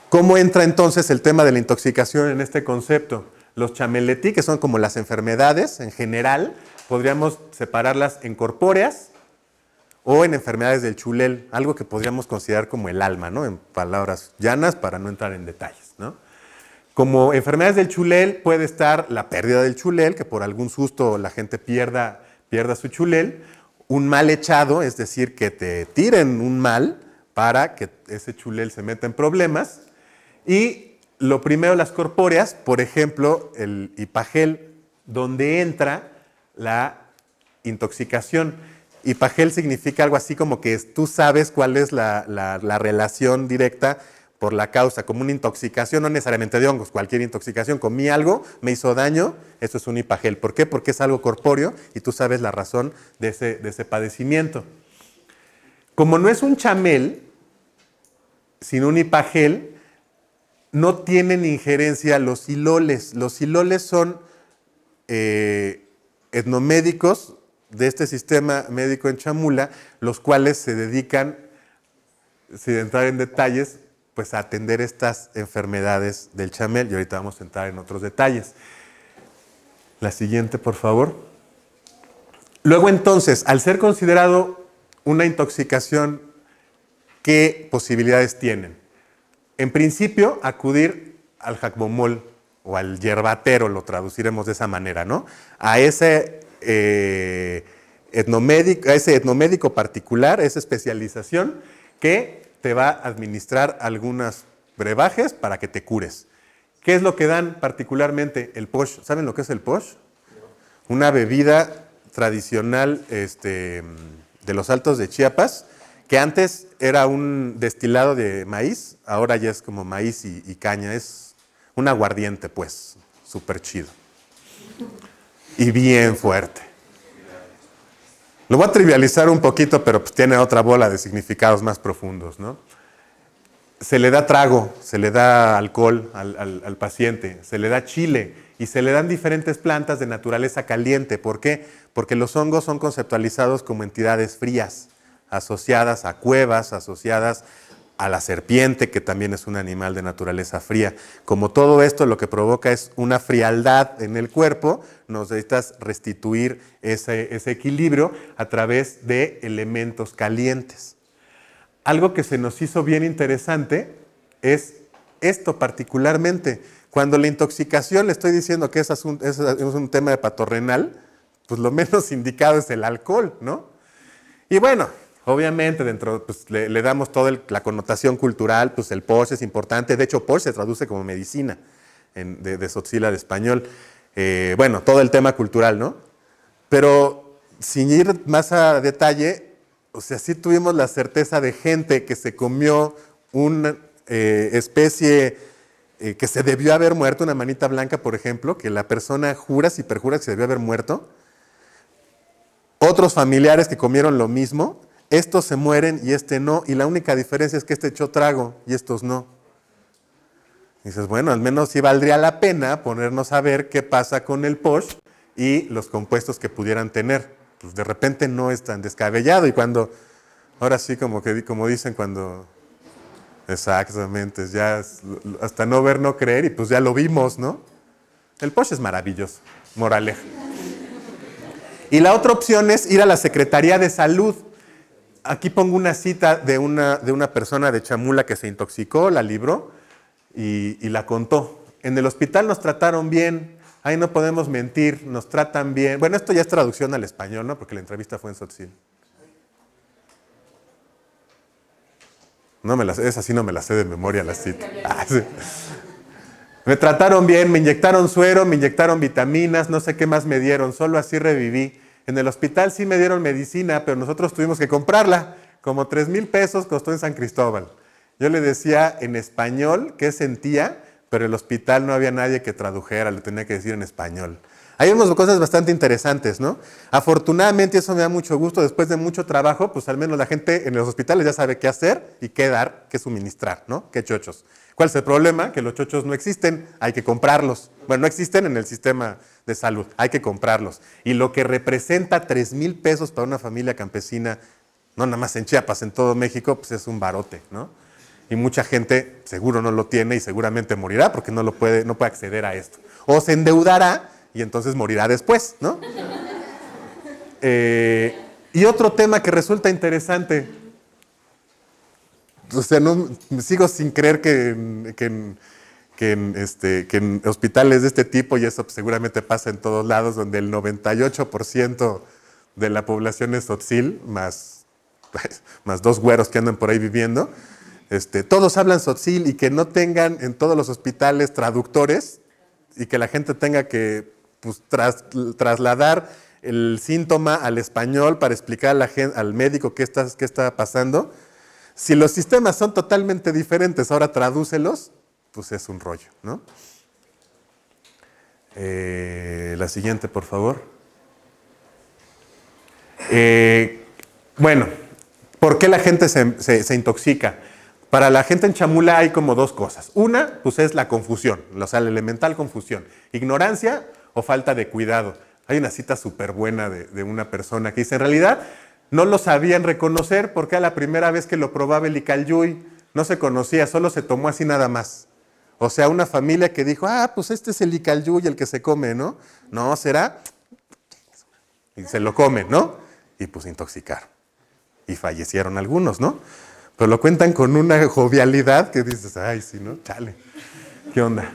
¿Cómo entra entonces el tema de la intoxicación en este concepto? Los chameletí, que son como las enfermedades en general, podríamos separarlas en corpóreas o en enfermedades del chulel, algo que podríamos considerar como el alma, ¿no? En palabras llanas para no entrar en detalles, ¿no? Como enfermedades del chulel puede estar la pérdida del chulel, que por algún susto la gente pierda su chulel, un mal echado, es decir, que te tiren un mal para que ese chulel se meta en problemas, y lo primero, las corpóreas, por ejemplo, el hipagel, donde entra la intoxicación. Hipagel significa algo así como que tú sabes cuál es la relación directa por la causa, como una intoxicación, no necesariamente de hongos, cualquier intoxicación. Comí algo, me hizo daño, eso es un hipagel. ¿Por qué? Porque es algo corpóreo y tú sabes la razón de ese padecimiento. Como no es un chamel, sino un hipagel, no tienen injerencia los hiloles. Los hiloles son etnomédicos de este sistema médico en Chamula, los cuales se dedican, sin entrar en detalles, pues a atender estas enfermedades del chamel, y ahorita vamos a entrar en otros detalles. La siguiente, por favor. Luego entonces, al ser considerado una intoxicación, ¿qué posibilidades tienen? En principio, acudir al jacmomol o al yerbatero, lo traduciremos de esa manera, ¿no? A ese etnomédico particular, esa especialización que te va a administrar algunos brebajes para que te cures. ¿Qué es lo que dan particularmente? El posh. ¿Saben lo que es el posh? Una bebida tradicional de los Altos de Chiapas, que antes era un destilado de maíz, ahora ya es como maíz y caña, es un aguardiente, pues, súper chido. Y bien fuerte. Lo voy a trivializar un poquito, pero pues tiene otra bola de significados más profundos, ¿no? Se le da trago, se le da alcohol al paciente, se le da chile y se le dan diferentes plantas de naturaleza caliente. ¿Por qué? Porque los hongos son conceptualizados como entidades frías, asociadas a cuevas, asociadas a la serpiente, que también es un animal de naturaleza fría. Como todo esto lo que provoca es una frialdad en el cuerpo, nos necesitas restituir ese equilibrio a través de elementos calientes. Algo que se nos hizo bien interesante es esto particularmente. Cuando la intoxicación, le estoy diciendo que es un tema hepatorrenal, pues lo menos indicado es el alcohol, ¿no? Y bueno, obviamente dentro pues, le damos toda la connotación cultural, pues el posh es importante. De hecho, posh se traduce como medicina de Tzotzil al español. Bueno, todo el tema cultural, ¿no? Pero sin ir más a detalle, o sea, sí tuvimos la certeza de gente que se comió una especie que se debió haber muerto, una manita blanca, por ejemplo, que la persona juras y perjuras que se debió haber muerto. Otros familiares que comieron lo mismo, estos se mueren y este no, y la única diferencia es que este echó trago y estos no. Y dices, bueno, al menos sí valdría la pena ponernos a ver qué pasa con el posh y los compuestos que pudieran tener. Pues de repente no es tan descabellado, y cuando, ahora sí como dicen cuando, exactamente, ya hasta no ver, no creer, y pues ya lo vimos, ¿no? El posh es maravilloso, moraleja. Y la otra opción es ir a la Secretaría de Salud. Aquí pongo una cita de una persona de Chamula que se intoxicó, la libró y la contó. En el hospital nos trataron bien, ahí no podemos mentir, nos tratan bien. Bueno, esto ya es traducción al español, ¿no? Porque la entrevista fue en Tzotzil. Esa sí no me la sé de memoria, la cita. Ah, sí. Me trataron bien, me inyectaron suero, me inyectaron vitaminas, no sé qué más me dieron, solo así reviví. En el hospital sí me dieron medicina, pero nosotros tuvimos que comprarla. Como 3,000 pesos costó en San Cristóbal. Yo le decía en español qué sentía, pero en el hospital no había nadie que tradujera, le tenía que decir en español. Hay unas cosas bastante interesantes, ¿no? Afortunadamente, eso me da mucho gusto, después de mucho trabajo, pues al menos la gente en los hospitales ya sabe qué hacer y qué dar, qué suministrar, ¿no? Qué chochos. ¿Cuál es el problema? Que los chochos no existen, hay que comprarlos. Bueno, no existen en el sistema de salud, hay que comprarlos. Y lo que representa 3,000 pesos para una familia campesina, no nada más en Chiapas, en todo México, pues es un barote, ¿no? Y mucha gente seguro no lo tiene y seguramente morirá porque no puede acceder a esto. O se endeudará y entonces morirá después, ¿no? Y otro tema que resulta interesante, o sea, sigo sin creer que en hospitales de este tipo, y eso seguramente pasa en todos lados, donde el 98% de la población es tzotzil, más 2 güeros que andan por ahí viviendo, todos hablan tzotzil y que no tengan en todos los hospitales traductores y que la gente tenga que pues, trasladar el síntoma al español para explicar al médico qué está pasando. Si los sistemas son totalmente diferentes, ahora tradúcelos, pues es un rollo, ¿no? La siguiente, por favor. Bueno, ¿por qué la gente se intoxica? Para la gente en Chamula hay como 2 cosas. Una, pues es la confusión, o sea, la elemental confusión. Ignorancia o falta de cuidado. Hay una cita súper buena de una persona que dice, en realidad no lo sabían reconocer porque a la primera vez que lo probaba el Icaljuy no se conocía, solo se tomó así nada más. O sea, una familia que dijo, pues este es el Icaljuy, el que se come, ¿no? No, ¿será? Y se lo comen, ¿no? Y pues se intoxicaron. Y fallecieron algunos, ¿no? Pero lo cuentan con una jovialidad que dices, ay, sí, ¿no? Chale. ¿Qué onda?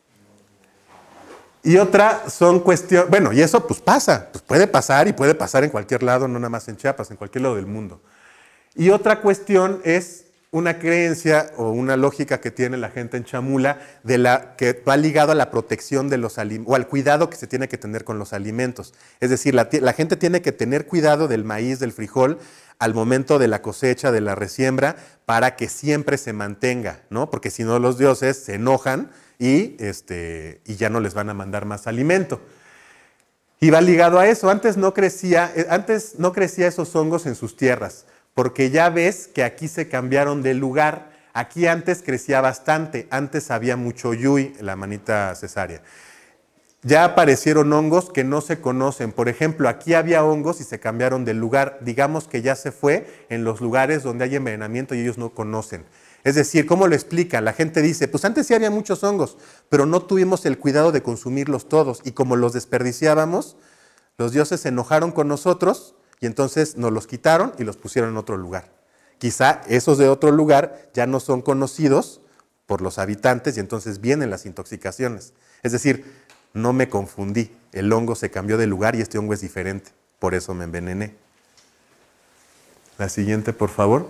Y otra son cuestiones, bueno, y eso pues pasa, pues puede pasar y puede pasar en cualquier lado, no nada más en Chiapas, en cualquier lado del mundo. Y otra cuestión es una creencia o una lógica que tiene la gente en Chamula que va ligado a la protección de los alimentos, o al cuidado que se tiene que tener con los alimentos. Es decir, la gente tiene que tener cuidado del maíz, del frijol, al momento de la cosecha, de la resiembra, para que siempre se mantenga, ¿no? Porque si no los dioses se enojan y ya no les van a mandar más alimento. Y va ligado a eso. Antes no crecía esos hongos en sus tierras, porque ya ves que aquí se cambiaron de lugar. Aquí antes crecía bastante, antes había mucho yuy, la manita cesárea. Ya aparecieron hongos que no se conocen. Por ejemplo, aquí había hongos y se cambiaron de lugar. Digamos que ya se fue en los lugares donde hay envenenamiento y ellos no conocen. Es decir, ¿cómo lo explican? La gente dice, pues antes sí había muchos hongos, pero no tuvimos el cuidado de consumirlos todos. Y como los desperdiciábamos, los dioses se enojaron con nosotros y entonces nos los quitaron y los pusieron en otro lugar. Quizá esos de otro lugar ya no son conocidos por los habitantes y entonces vienen las intoxicaciones. Es decir, no me confundí, el hongo se cambió de lugar y este hongo es diferente, por eso me envenené. La siguiente, por favor.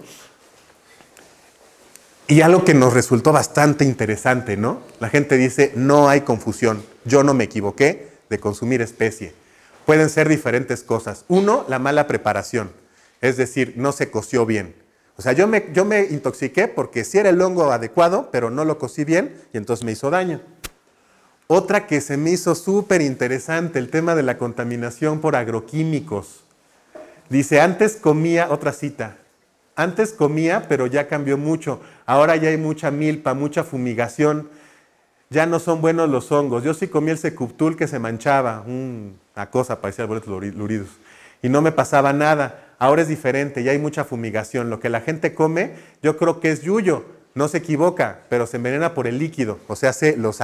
Y algo que nos resultó bastante interesante, ¿no? La gente dice, no hay confusión, yo no me equivoqué de consumir especie. Pueden ser diferentes cosas. Uno, la mala preparación, es decir, no se coció bien. O sea, yo me intoxiqué porque sí era el hongo adecuado, pero no lo cocí bien y entonces me hizo daño. Otra que se me hizo súper interesante, el tema de la contaminación por agroquímicos. Dice, antes comía, otra cita, antes comía, pero ya cambió mucho. Ahora ya hay mucha milpa, mucha fumigación. Ya no son buenos los hongos. Yo sí comí el secuptul que se manchaba, una cosa parecía arboletes luridus. Y no me pasaba nada. Ahora es diferente, ya hay mucha fumigación. Lo que la gente come, yo creo que es yuyo. No se equivoca, pero se envenena por el líquido. O sea, hace los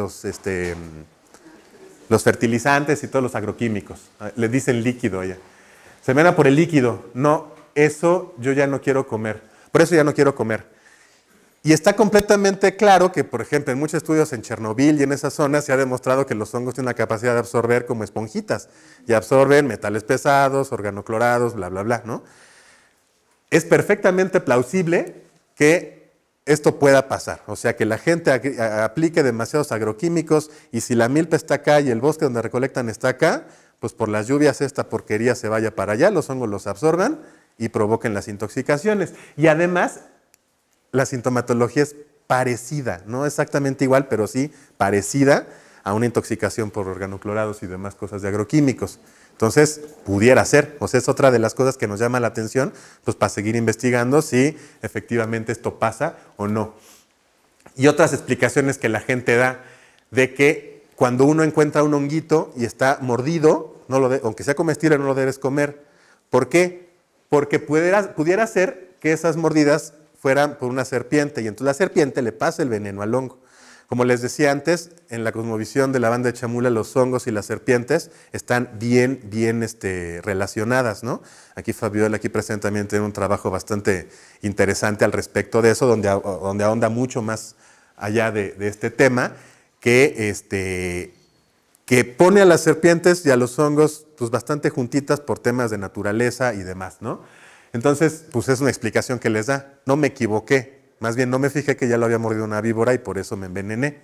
fertilizantes y todos los agroquímicos. Le dicen líquido allá. Se envenena por el líquido. No, eso yo ya no quiero comer. Por eso ya no quiero comer. Y está completamente claro que, por ejemplo, en muchos estudios en Chernobyl y en esas zonas se ha demostrado que los hongos tienen la capacidad de absorber como esponjitas. Y absorben metales pesados, organoclorados, bla, bla, bla, ¿no? Es perfectamente plausible que esto pueda pasar. O sea, que la gente aplique demasiados agroquímicos y si la milpa está acá y el bosque donde recolectan está acá, pues por las lluvias esta porquería se vaya para allá, los hongos los absorban y provoquen las intoxicaciones. Y además, la sintomatología es parecida, no exactamente igual, pero sí parecida a una intoxicación por organoclorados y demás cosas de agroquímicos. Entonces, pudiera ser, o sea, es otra de las cosas que nos llama la atención, pues para seguir investigando si efectivamente esto pasa o no. Y otras explicaciones que la gente da de que cuando uno encuentra un honguito y está mordido, aunque sea comestible, no lo debes comer. ¿Por qué? Porque pudiera ser que esas mordidas fueran por una serpiente, y entonces la serpiente le pasa el veneno al hongo. Como les decía antes, en la cosmovisión de la banda de Chamula, los hongos y las serpientes están bien relacionadas, ¿no? Aquí Fabiola, aquí presente, también tiene un trabajo bastante interesante al respecto de eso, donde ahonda mucho más allá de este tema, que pone a las serpientes y a los hongos pues, bastante juntitas por temas de naturaleza y demás, ¿no? Entonces, pues es una explicación que les da. No me equivoqué. Más bien, no me fijé que ya lo había mordido una víbora y por eso me envenené.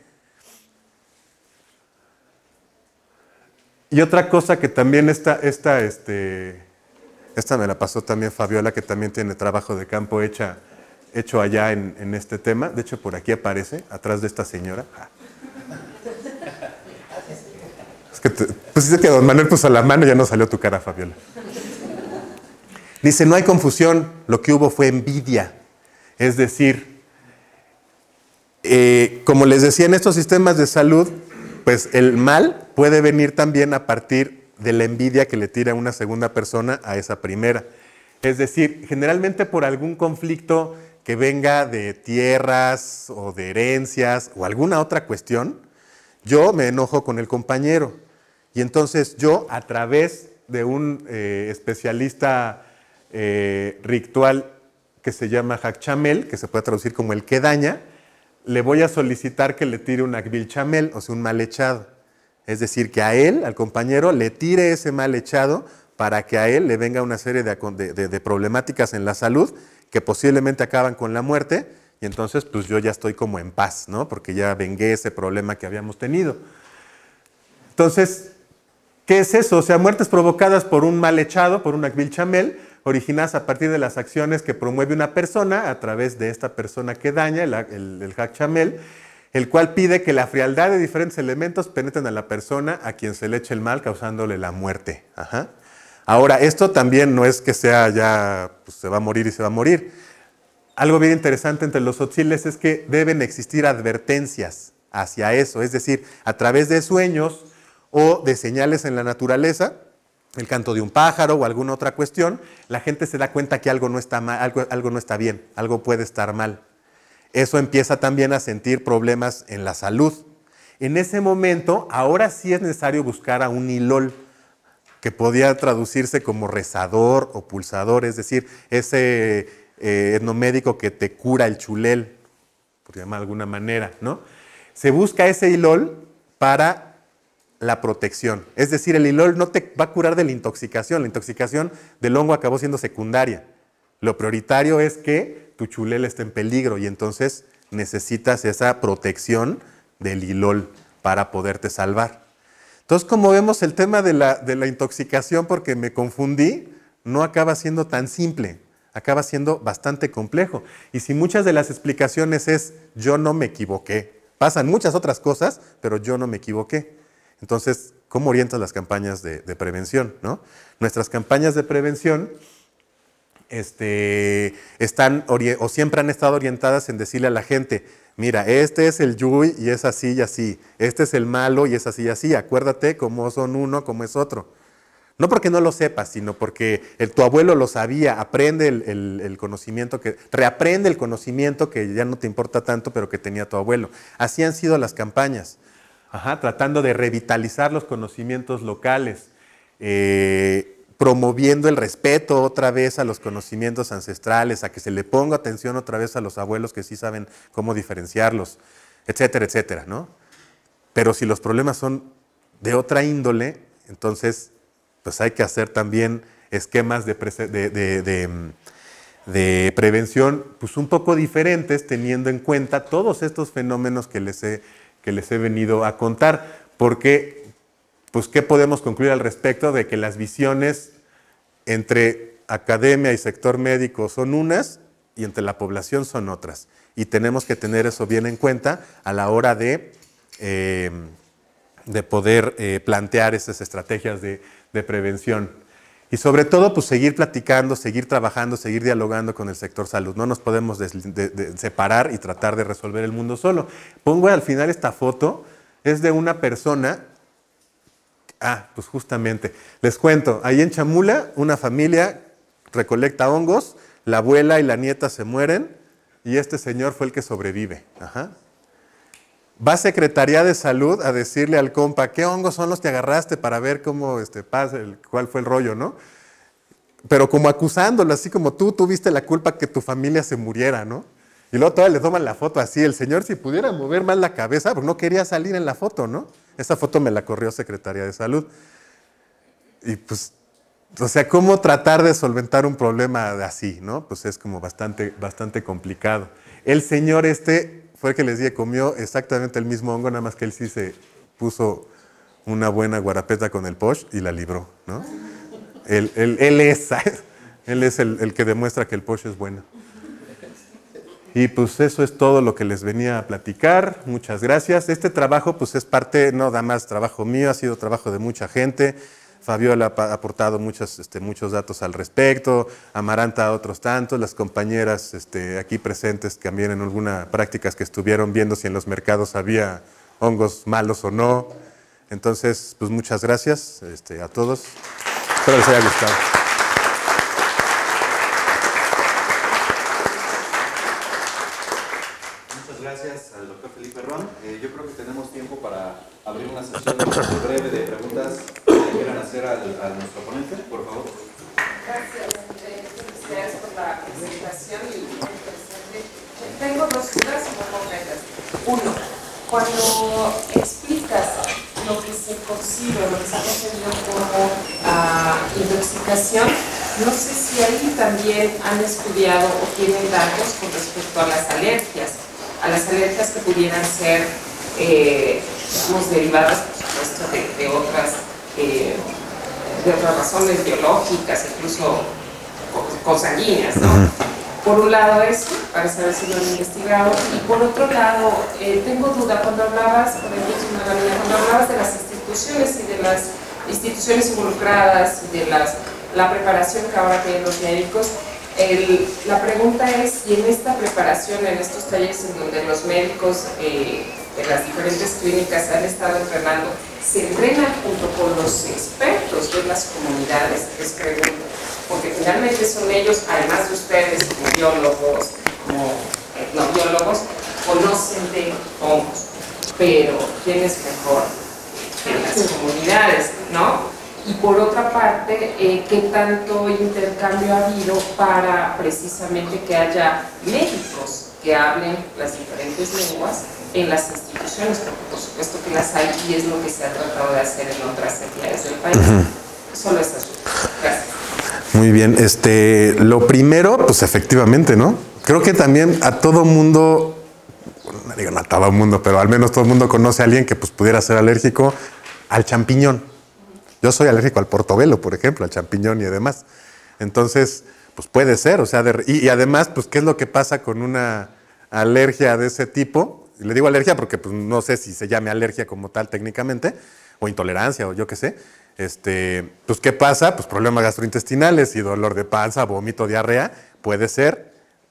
Y otra cosa que también esta me la pasó también Fabiola, que también tiene trabajo de campo hecho allá en este tema. De hecho, por aquí aparece, atrás de esta señora. Es que pues dice que don Manuel puso la mano y ya no salió tu cara, Fabiola. Dice, no hay confusión, lo que hubo fue envidia. Es decir, como les decía, en estos sistemas de salud, pues el mal puede venir también a partir de la envidia que le tira una segunda persona a esa primera. Es decir, generalmente por algún conflicto que venga de tierras o de herencias o alguna otra cuestión, yo me enojo con el compañero. Y entonces yo, a través de un especialista ritual que se llama Hachamel, que se puede traducir como el que daña, le voy a solicitar que le tire un Akbil Chamel, o sea, un mal echado. Es decir, que a él, al compañero, le tire ese mal echado para que a él le venga una serie de problemáticas en la salud que posiblemente acaban con la muerte, y entonces pues yo ya estoy como en paz, ¿no? Porque ya vengué ese problema que habíamos tenido. Entonces, ¿qué es eso? O sea, muertes provocadas por un mal echado, por un Akbil Chamel, originadas a partir de las acciones que promueve una persona a través de esta persona que daña, el Hachamel, el cual pide que la frialdad de diferentes elementos penetren a la persona a quien se le eche el mal, causándole la muerte. Ajá. Ahora, esto también no es que sea ya, pues se va a morir y se va a morir. Algo bien interesante entre los tzotziles es que deben existir advertencias hacia eso, es decir, a través de sueños o de señales en la naturaleza, el canto de un pájaro o alguna otra cuestión, la gente se da cuenta que algo no está mal, algo no está bien, algo puede estar mal. Eso empieza también a sentir problemas en la salud. En ese momento, ahora sí es necesario buscar a un ilol, que podía traducirse como rezador o pulsador, es decir, ese etnomédico que te cura el chulel, por llamar de alguna manera, ¿no? Se busca ese ilol para la protección. Es decir, el ilol no te va a curar de la intoxicación del hongo acabó siendo secundaria. Lo prioritario es que tu chulel esté en peligro y entonces necesitas esa protección del ilol para poderte salvar. Entonces, como vemos, el tema de la intoxicación, porque me confundí, no acaba siendo tan simple, acaba siendo bastante complejo. Y si muchas de las explicaciones es yo no me equivoqué, pasan muchas otras cosas, pero yo no me equivoqué. Entonces, ¿cómo orientas las campañas de prevención, ¿no? Nuestras campañas de prevención están o siempre han estado orientadas en decirle a la gente, mira, este es el yuy y es así y así, este es el malo y es así y así, acuérdate cómo son uno, cómo es otro. No porque no lo sepas, sino porque tu abuelo lo sabía, aprende el conocimiento, reaprende el conocimiento que ya no te importa tanto, pero que tenía tu abuelo. Así han sido las campañas. Ajá, tratando de revitalizar los conocimientos locales, promoviendo el respeto otra vez a los conocimientos ancestrales, a que se le ponga atención otra vez a los abuelos que sí saben cómo diferenciarlos, etcétera, etcétera, ¿no? Pero si los problemas son de otra índole, entonces pues hay que hacer también esquemas de prevención pues un poco diferentes, teniendo en cuenta todos estos fenómenos que les he venido a contar, porque, pues, ¿qué podemos concluir al respecto? De que las visiones entre academia y sector médico son unas y entre la población son otras. Y tenemos que tener eso bien en cuenta a la hora de poder plantear esas estrategias de prevención. Y sobre todo, pues seguir platicando, seguir trabajando, seguir dialogando con el sector salud. No nos podemos separar y tratar de resolver el mundo solo. Pongo al final esta foto, es de una persona, pues justamente, les cuento, ahí en Chamula, una familia recolecta hongos, la abuela y la nieta se mueren, y este señor fue el que sobrevive. Ajá. Va a Secretaría de Salud a decirle al compa, ¿qué hongos son los que agarraste para ver cómo pasa, cuál fue el rollo, ¿no? Pero como acusándolo, así como tú tuviste la culpa que tu familia se muriera, ¿no? Y luego todavía le toman la foto así, el señor si pudiera mover más la cabeza, porque no quería salir en la foto, ¿no? Esa foto me la corrió Secretaría de Salud. Y pues, o sea, ¿cómo tratar de solventar un problema así, no? Pues es como bastante complicado. El señor fue el que les dije, comió exactamente el mismo hongo, nada más que él sí se puso una buena guarapeta con el posh y la libró, ¿no? Él es el que demuestra que el posh es bueno. Y pues eso es todo lo que les venía a platicar. Muchas gracias. Este trabajo pues es parte, no nada más trabajo mío, ha sido trabajo de mucha gente. Fabiola ha aportado muchos datos al respecto, Amaranta otros tantos, las compañeras aquí presentes también en algunas prácticas que estuvieron viendo si en los mercados había hongos malos o no. Entonces, pues muchas gracias a todos. Espero les haya gustado. Muchas gracias al doctor Felipe Ron. Yo creo que tenemos tiempo para abrir una sesión breve de preguntas que quieran hacer a nuestro ponente, por favor. Gracias, felicidades por la presentación y muy interesante. Tengo dos dudas muy concretas. Uno, cuando explicas lo que se concibe, lo que se ha concebido como intoxicación, no sé si ahí también han estudiado o tienen datos con respecto a las alergias que pudieran ser, digamos, derivadas, por supuesto, de otras razones biológicas, incluso consanguíneas, ¿no? Por un lado eso, para saber si lo han investigado, y por otro lado, tengo duda, cuando hablabas, por ejemplo, cuando hablabas de las instituciones y de las instituciones involucradas y de la preparación que ahora tienen los médicos, la pregunta es si en esta preparación, en estos talleres en donde los médicos de las diferentes clínicas han estado entrenando, se entrenan junto con los expertos de las comunidades, les pregunto, porque finalmente son ellos, además de ustedes como biólogos, como etnobiólogos, conocen de hongos, pero ¿quién es mejor que las comunidades, no? Y por otra parte, ¿qué tanto intercambio ha habido para precisamente que haya médicos que hablen las diferentes lenguas en las instituciones? Porque por supuesto que las hay y es lo que se ha tratado de hacer en otras entidades del país. Solo estas dudas. Gracias. Muy bien. Lo primero, pues efectivamente, ¿no? Creo que también a todo mundo, no digo no a todo mundo, pero al menos todo el mundo conoce a alguien que pues pudiera ser alérgico al champiñón. Yo soy alérgico al portobelo, por ejemplo, al champiñón y demás. Entonces, pues puede ser, o sea, y además, pues, ¿qué es lo que pasa con una alergia de ese tipo? Y le digo alergia porque pues, no sé si se llame alergia como tal técnicamente, o intolerancia, o yo qué sé. Pues, ¿qué pasa? Pues problemas gastrointestinales y dolor de panza, vómito, diarrea, puede ser,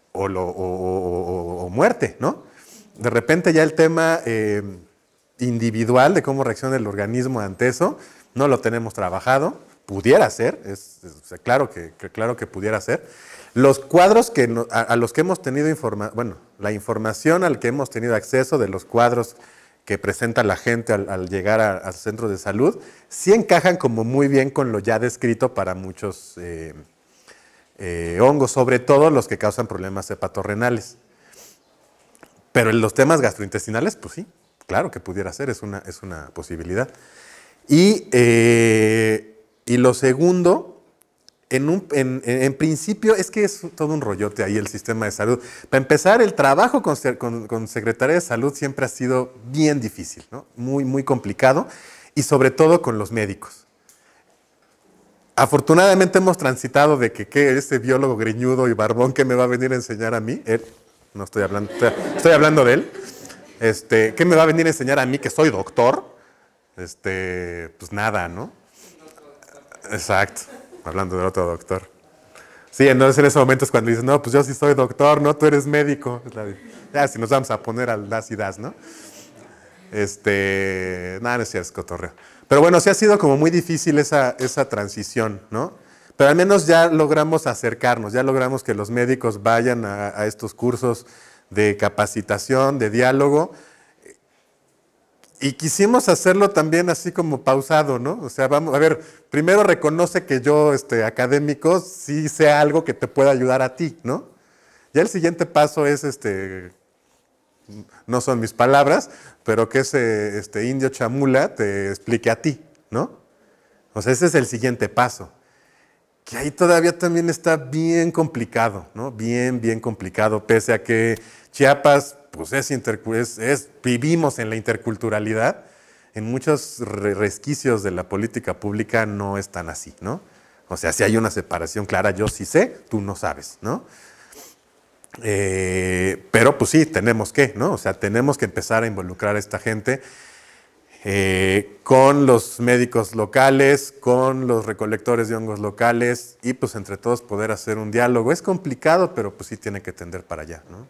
o muerte, ¿no? De repente ya el tema individual de cómo reacciona el organismo ante eso, no lo tenemos trabajado, pudiera ser, claro que pudiera ser. Los cuadros a los que hemos tenido la información al que hemos tenido acceso de los cuadros que presenta la gente al llegar al centro de salud, sí encajan como muy bien con lo ya descrito para muchos hongos, sobre todo los que causan problemas hepatorrenales. Pero en los temas gastrointestinales, pues sí, claro que pudiera ser, es una posibilidad. Y lo segundo, en principio, es que es todo un rollote ahí el sistema de salud. Para empezar, el trabajo con Secretaría de Salud siempre ha sido bien difícil, ¿no? Muy complicado, y sobre todo con los médicos. Afortunadamente hemos transitado de que ese biólogo greñudo y barbón que me va a venir a enseñar a mí, no estoy hablando, estoy hablando de él, ¿qué me va a venir a enseñar a mí que soy doctor? Pues nada, ¿no? Exacto, hablando del otro doctor. Sí, entonces en esos momentos cuando dices, no, pues yo sí soy doctor, no, tú eres médico. Ya, si nos vamos a poner al das y das, ¿no? Nada, no es cotorreo. Pero bueno, sí ha sido como muy difícil esa transición, ¿no? Pero al menos ya logramos acercarnos, ya logramos que los médicos vayan a estos cursos de capacitación, de diálogo. Y quisimos hacerlo también así como pausado, ¿no? O sea, vamos a ver, primero reconoce que yo, académico, sí sé algo que te pueda ayudar a ti, ¿no? Ya el siguiente paso es, no son mis palabras, pero que ese indio chamula te explique a ti, ¿no? O sea, ese es el siguiente paso. Que ahí todavía también está bien complicado, ¿no? Bien, bien complicado, pese a que Chiapas, pues vivimos en la interculturalidad, en muchos resquicios de la política pública no es tan así, ¿no? O sea, si hay una separación clara, yo sí sé, tú no sabes, ¿no? Pero pues sí, tenemos que, ¿no? O sea, tenemos que empezar a involucrar a esta gente con los médicos locales, con los recolectores de hongos locales y pues entre todos poder hacer un diálogo. Es complicado, pero pues sí tiene que tender para allá, ¿no?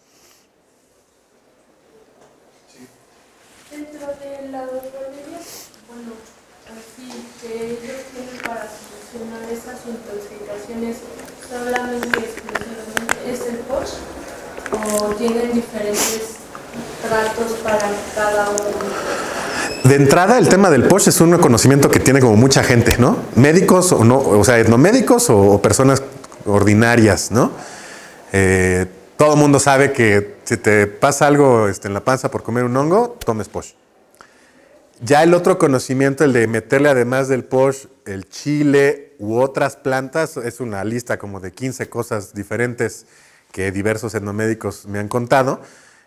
Dentro de la doctoría, bueno, así que ellos tienen para solucionar esas intoxicaciones, solamente exclusivamente es el POSH o tienen diferentes tratos para cada uno. De entrada, el tema del POSH es un conocimiento que tiene como mucha gente, ¿no? Médicos o no, o sea, etnomédicos o personas ordinarias, ¿no? Todo el mundo sabe que si te pasa algo en la panza por comer un hongo, tomes POSH. Ya el otro conocimiento, el de meterle además del POSH el chile u otras plantas, es una lista como de 15 cosas diferentes que diversos etnomédicos me han contado.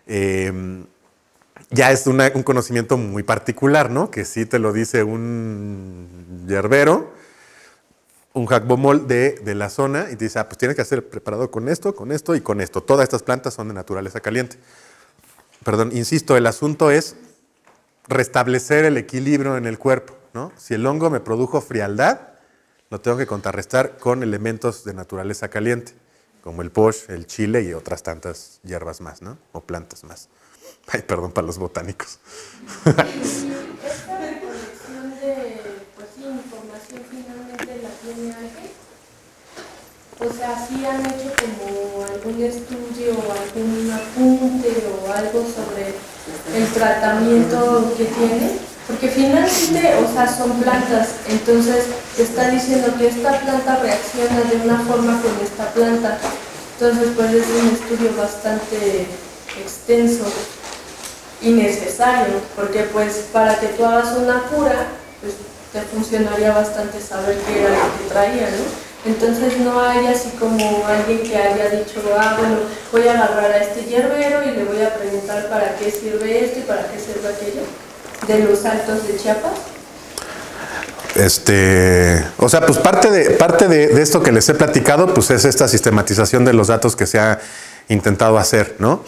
Ya es un conocimiento muy particular, ¿no? Que sí te lo dice un yerbero, un jacbomol de la zona, y te dice, pues tienes que hacer preparado con esto y con esto. Todas estas plantas son de naturaleza caliente. Perdón, insisto, el asunto es restablecer el equilibrio en el cuerpo, ¿no? Si el hongo me produjo frialdad, lo tengo que contrarrestar con elementos de naturaleza caliente, como el POSH, el chile y otras tantas hierbas más, ¿no? O plantas más. Ay, perdón para los botánicos. Y esta recolección de, pues sí, información finalmente la tiene alguien. O sea, ¿sí han hecho como algún estudio o algún apunte o algo sobre el tratamiento que tiene? Porque finalmente, o sea, son plantas, entonces te está diciendo que esta planta reacciona de una forma con esta planta. Entonces, pues es un estudio bastante extenso y necesario, porque pues para que tú hagas una cura, pues te funcionaría bastante saber qué era lo que traía, ¿no? Entonces no hay así como alguien que haya dicho, bueno, voy a agarrar a este hierbero y le voy a preguntar para qué sirve esto y para qué sirve aquello, de los Altos de Chiapas. O sea, pues parte de esto que les he platicado, pues es esta sistematización de los datos que se ha intentado hacer, ¿no?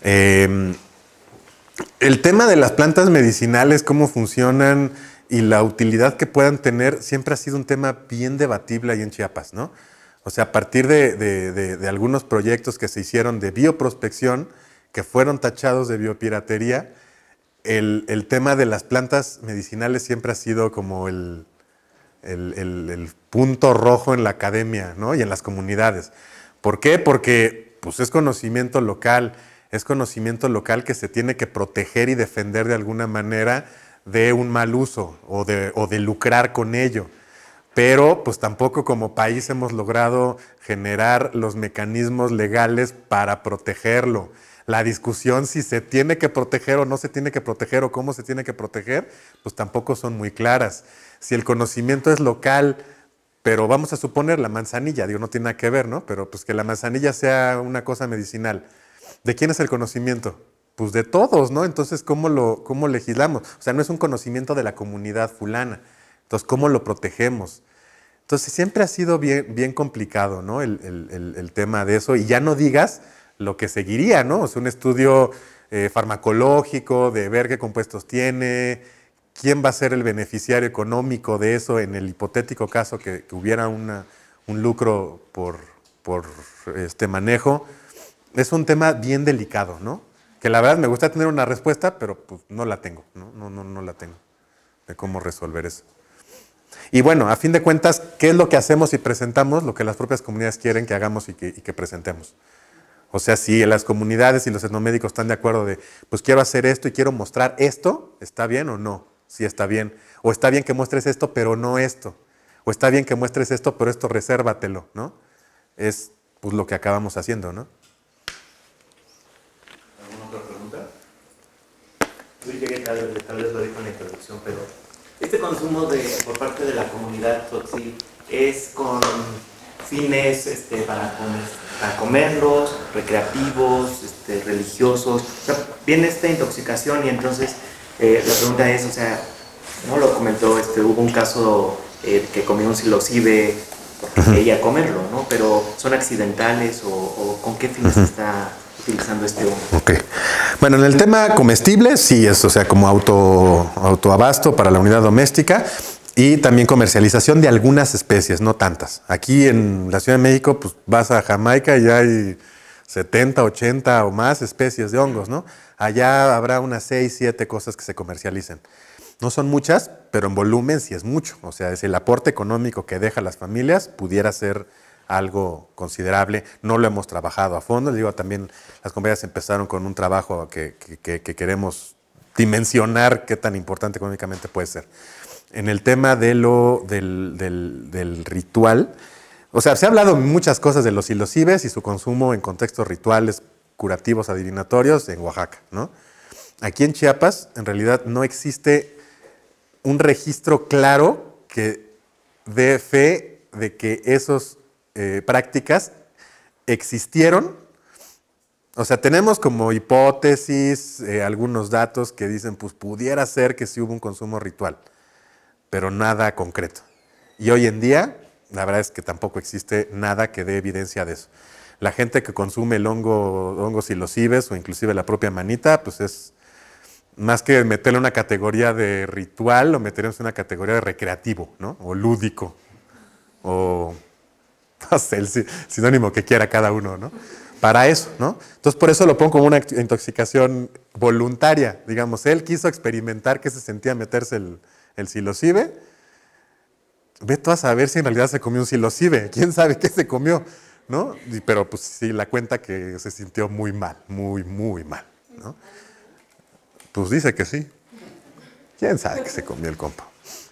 El tema de las plantas medicinales, cómo funcionan y la utilidad que puedan tener, siempre ha sido un tema bien debatible ahí en Chiapas, ¿no? O sea, a partir de algunos proyectos que se hicieron de bioprospección, que fueron tachados de biopiratería, el tema de las plantas medicinales siempre ha sido como el punto rojo en la academia, ¿no? Y en las comunidades. ¿Por qué? Porque pues, es conocimiento local que se tiene que proteger y defender de alguna manera de un mal uso o de lucrar con ello. Pero pues tampoco como país hemos logrado generar los mecanismos legales para protegerlo. La discusión si se tiene que proteger o no se tiene que proteger o cómo se tiene que proteger, pues tampoco son muy claras. Si el conocimiento es local, pero vamos a suponer la manzanilla, digo, no tiene nada que ver, ¿no? Pero pues que la manzanilla sea una cosa medicinal. ¿De quién es el conocimiento? Pues de todos, ¿no? Entonces, ¿cómo legislamos? O sea, no es un conocimiento de la comunidad fulana. Entonces, ¿cómo lo protegemos? Entonces, siempre ha sido bien complicado, ¿no? El tema de eso. Y ya no digas lo que seguiría, ¿no? O sea, un estudio farmacológico de ver qué compuestos tiene, quién va a ser el beneficiario económico de eso en el hipotético caso que hubiera un lucro por este manejo. Es un tema bien delicado, ¿no? Que la verdad me gusta tener una respuesta, pero pues no la tengo, ¿no? No la tengo de cómo resolver eso. Y bueno, a fin de cuentas, ¿qué es lo que hacemos y presentamos? Lo que las propias comunidades quieren que hagamos y que presentemos. O sea, si las comunidades y los etnomédicos están de acuerdo de, pues quiero hacer esto y quiero mostrar esto, ¿está bien o no? Sí, está bien. O está bien que muestres esto, pero no esto. O está bien que muestres esto, pero esto resérvatelo, ¿no? Es pues lo que acabamos haciendo, ¿no? ¿Alguna otra pregunta? Yo llegué tal vez lo dijo en la introducción, pero este consumo por parte de la comunidad tzotzil es con fines para comerlos, recreativos, religiosos. O sea, viene esta intoxicación y entonces la pregunta es, o sea, no lo comentó, hubo un caso que comió un psilocibe porque quería comerlo, ¿no? Pero ¿son accidentales o con qué fines se está utilizando este hongo? Ok. Bueno, en el tema comestible, sí es, o sea, como autoabasto para la unidad doméstica y también comercialización de algunas especies, no tantas. Aquí en la Ciudad de México, pues vas a Jamaica y hay 70, 80 o más especies de hongos, ¿no? Allá habrá unas 6, 7 cosas que se comercialicen. No son muchas, pero en volumen sí es mucho. O sea, es el aporte económico que deja a las familias pudiera ser algo considerable. No lo hemos trabajado a fondo. Les digo, también las compañías empezaron con un trabajo que queremos dimensionar qué tan importante económicamente puede ser. En el tema de del ritual, o sea, se ha hablado muchas cosas de los psilocibes y su consumo en contextos rituales, curativos, adivinatorios en Oaxaca, ¿no? Aquí en Chiapas, en realidad, no existe un registro claro que dé fe de que esas prácticas existieron. O sea, tenemos como hipótesis, algunos datos que dicen, pues pudiera ser que sí hubo un consumo ritual, pero nada concreto. Y hoy en día, la verdad es que tampoco existe nada que dé evidencia de eso. La gente que consume el hongos psilocibes o inclusive la propia manita, pues es más que meterle una categoría de ritual, lo meteremos en una categoría de recreativo, ¿no? O lúdico, o no sé, el sinónimo que quiera cada uno, ¿no? Para eso, ¿no? Entonces, por eso lo pongo como una intoxicación voluntaria. Digamos, él quiso experimentar qué se sentía meterse el psilocibe. Ve tú a saber si en realidad se comió un psilocibe. ¿Quién sabe qué se comió? ¿No? Pero pues sí, la cuenta que se sintió muy mal, muy, muy mal, ¿no? Pues dice que sí. ¿Quién sabe qué se comió el compa?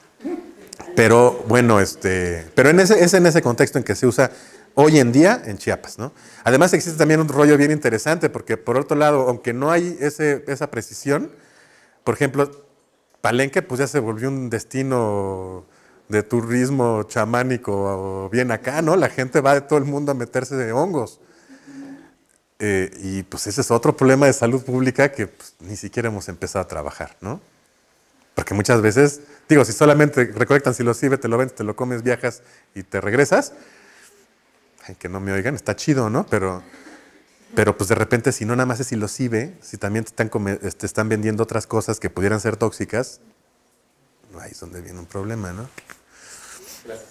Pero bueno, pero es en ese contexto en que se usa hoy en día en Chiapas, ¿no? Además existe también un rollo bien interesante porque por otro lado, aunque no hay esa precisión, por ejemplo, Palenque pues ya se volvió un destino de turismo chamánico bien acá, ¿no? La gente va de todo el mundo a meterse de hongos. Y pues ese es otro problema de salud pública que pues, ni siquiera hemos empezado a trabajar, ¿no? Porque muchas veces, digo, si solamente recolectan psilocibe, te lo vendes, te lo comes, viajas y te regresas, ay, que no me oigan, está chido, ¿no? Pero pues de repente, si no nada más es psilocibe, si también te están vendiendo otras cosas que pudieran ser tóxicas, ahí es donde viene un problema, ¿no? Gracias.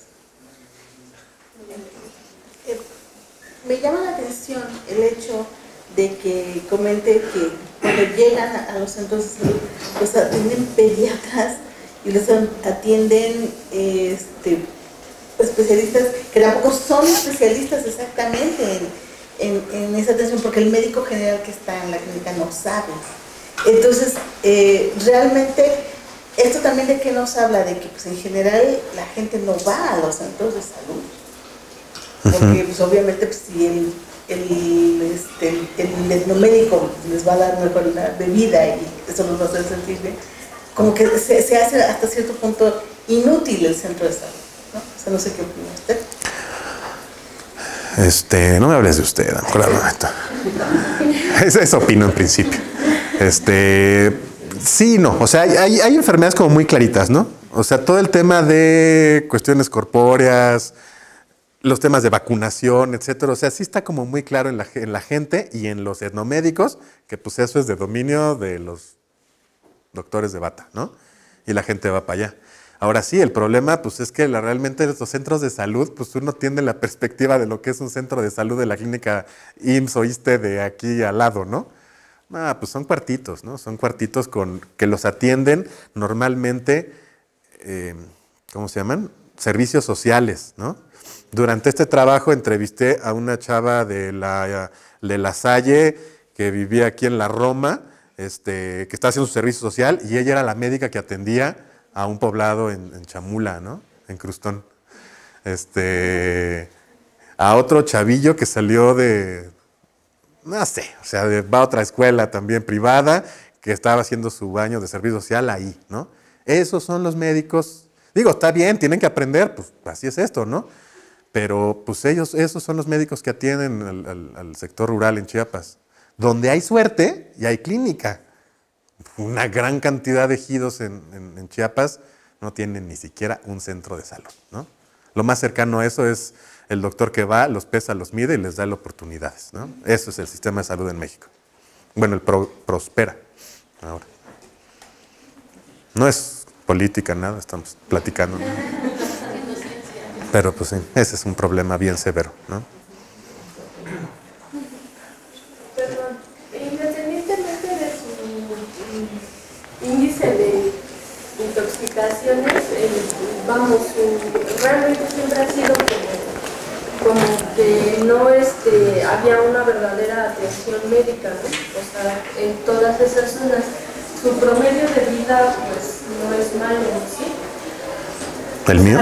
Me llama la atención el hecho de que comente que cuando llegan a los centros de salud, los atienden pediatras y los atienden especialistas que tampoco son especialistas exactamente en esa atención, porque el médico general que está en la clínica no sabe. Entonces, realmente, esto también de qué nos habla, de que pues, en general la gente no va a los centros de salud. Porque pues, obviamente pues, si el etnomédico les va a dar mejor la bebida y eso nos va a hacer sentir bien, como que se hace hasta cierto punto inútil el centro de salud, ¿no? O sea, no sé qué opina usted. No me hables de usted, claro. Eso opino en principio. Sí, no. O sea, hay enfermedades como muy claritas, ¿no? O sea, todo el tema de cuestiones corpóreas, los temas de vacunación, etcétera. O sea, sí está como muy claro en la gente y en los etnomédicos que pues eso es de dominio de los doctores de bata, ¿no? Y la gente va para allá. Ahora sí, el problema pues es que realmente los centros de salud, pues uno tiene la perspectiva de lo que es un centro de salud de la clínica IMSS o ISSSTE de aquí al lado, ¿no? Pues son cuartitos, ¿no? Son cuartitos que los atienden normalmente ¿cómo se llaman? Servicios sociales, ¿no? Durante este trabajo entrevisté a una chava de la Salle que vivía aquí en la Roma, que está haciendo su servicio social, y ella era la médica que atendía a un poblado en Chamula, ¿no? En Crustón. A otro chavillo que salió no sé, o sea, va a otra escuela también privada, que estaba haciendo su baño de servicio social ahí, ¿no? Esos son los médicos. Digo, está bien, tienen que aprender, pues así es esto, ¿no? Pero pues esos son los médicos que atienden al sector rural en Chiapas. Donde hay suerte y hay clínica. Una gran cantidad de ejidos en Chiapas no tienen ni siquiera un centro de salud, ¿no? Lo más cercano a eso es el doctor que va, los pesa, los mide y les da las oportunidades, ¿no? Eso es el sistema de salud en México. Bueno, el Prospera ahora. No es política, nada, estamos platicando, ¿no? Pero pues sí, ese es un problema bien severo, ¿no? Perdón, independientemente de su índice de intoxicaciones, realmente siempre ha sido como que no había una verdadera atención médica, ¿no? O sea, en todas esas zonas, su promedio de vida pues no es malo, ¿sí? ¿El mío?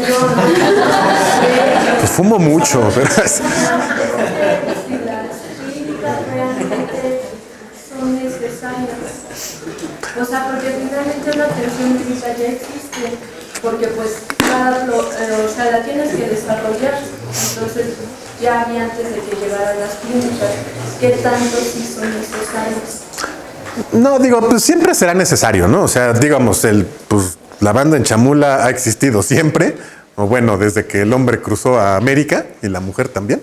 Pues fumo mucho, pero Si las clínicas realmente son necesarias. O sea, porque finalmente una atención médica ya existe, porque pues o sea, la tienes que desarrollar. Entonces, ya había antes de que llegaran las clínicas, ¿qué tanto sí son necesarias? no, digo, pues siempre será necesario, ¿no? O sea, digamos, pues, la banda en Chamula ha existido siempre, o bueno, desde que el hombre cruzó a América, y la mujer también.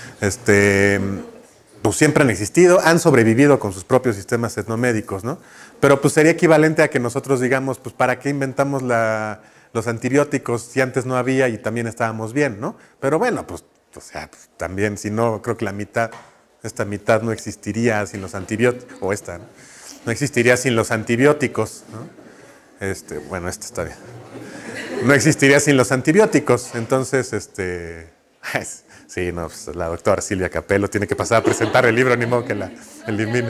Pues siempre han existido, han sobrevivido con sus propios sistemas etnomédicos, ¿no? Pero pues sería equivalente a que nosotros digamos, pues ¿para qué inventamos los antibióticos si antes no había y también estábamos bien, ¿no? Pero bueno, pues, o sea, pues, también, si no, creo que esta mitad no existiría sin los antibióticos, o esta, ¿no? No existiría sin los antibióticos, ¿no? Bueno, está bien. No existiría sin los antibióticos, entonces, sí, no, pues, la doctora Silvia Capello tiene que pasar a presentar el libro, ni modo que la elimine.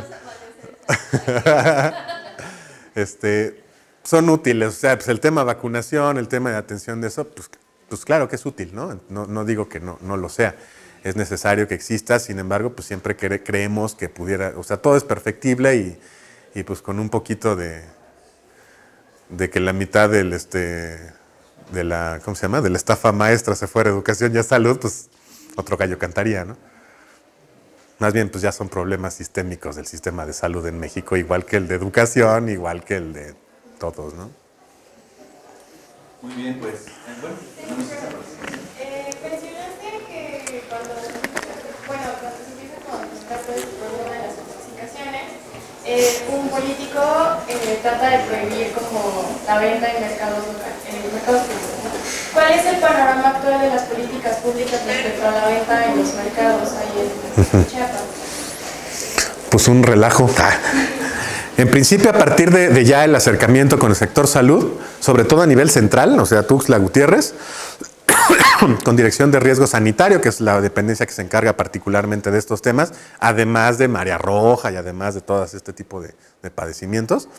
Son útiles, o sea, pues el tema de vacunación, el tema de atención de eso, pues claro que es útil, ¿no? No digo que no lo sea. Es necesario que exista, sin embargo, pues siempre creemos que pudiera, o sea, todo es perfectible y pues con un poquito de que la mitad de la, ¿cómo se llama? De la estafa maestra se fuera a educación y a salud, pues otro gallo cantaría, ¿no? Más bien, pues ya son problemas sistémicos del sistema de salud en México, igual que el de educación, igual que el de todos, ¿no? Muy bien, pues, bueno, mencionaste que cuando se empieza con tratar el problema de las intoxicaciones, un político trata de prohibir como la venta en mercados públicos, ¿no? ¿Cuál es el panorama actual de las políticas públicas respecto a la venta en los mercados ahí en Chiapas? Pues un relajo. En principio, a partir de ya el acercamiento con el sector salud, sobre todo a nivel central, o sea, Tuxtla Gutiérrez, con Dirección de Riesgo Sanitario, que es la dependencia que se encarga particularmente de estos temas, además de Marea Roja y además de todo este tipo de padecimientos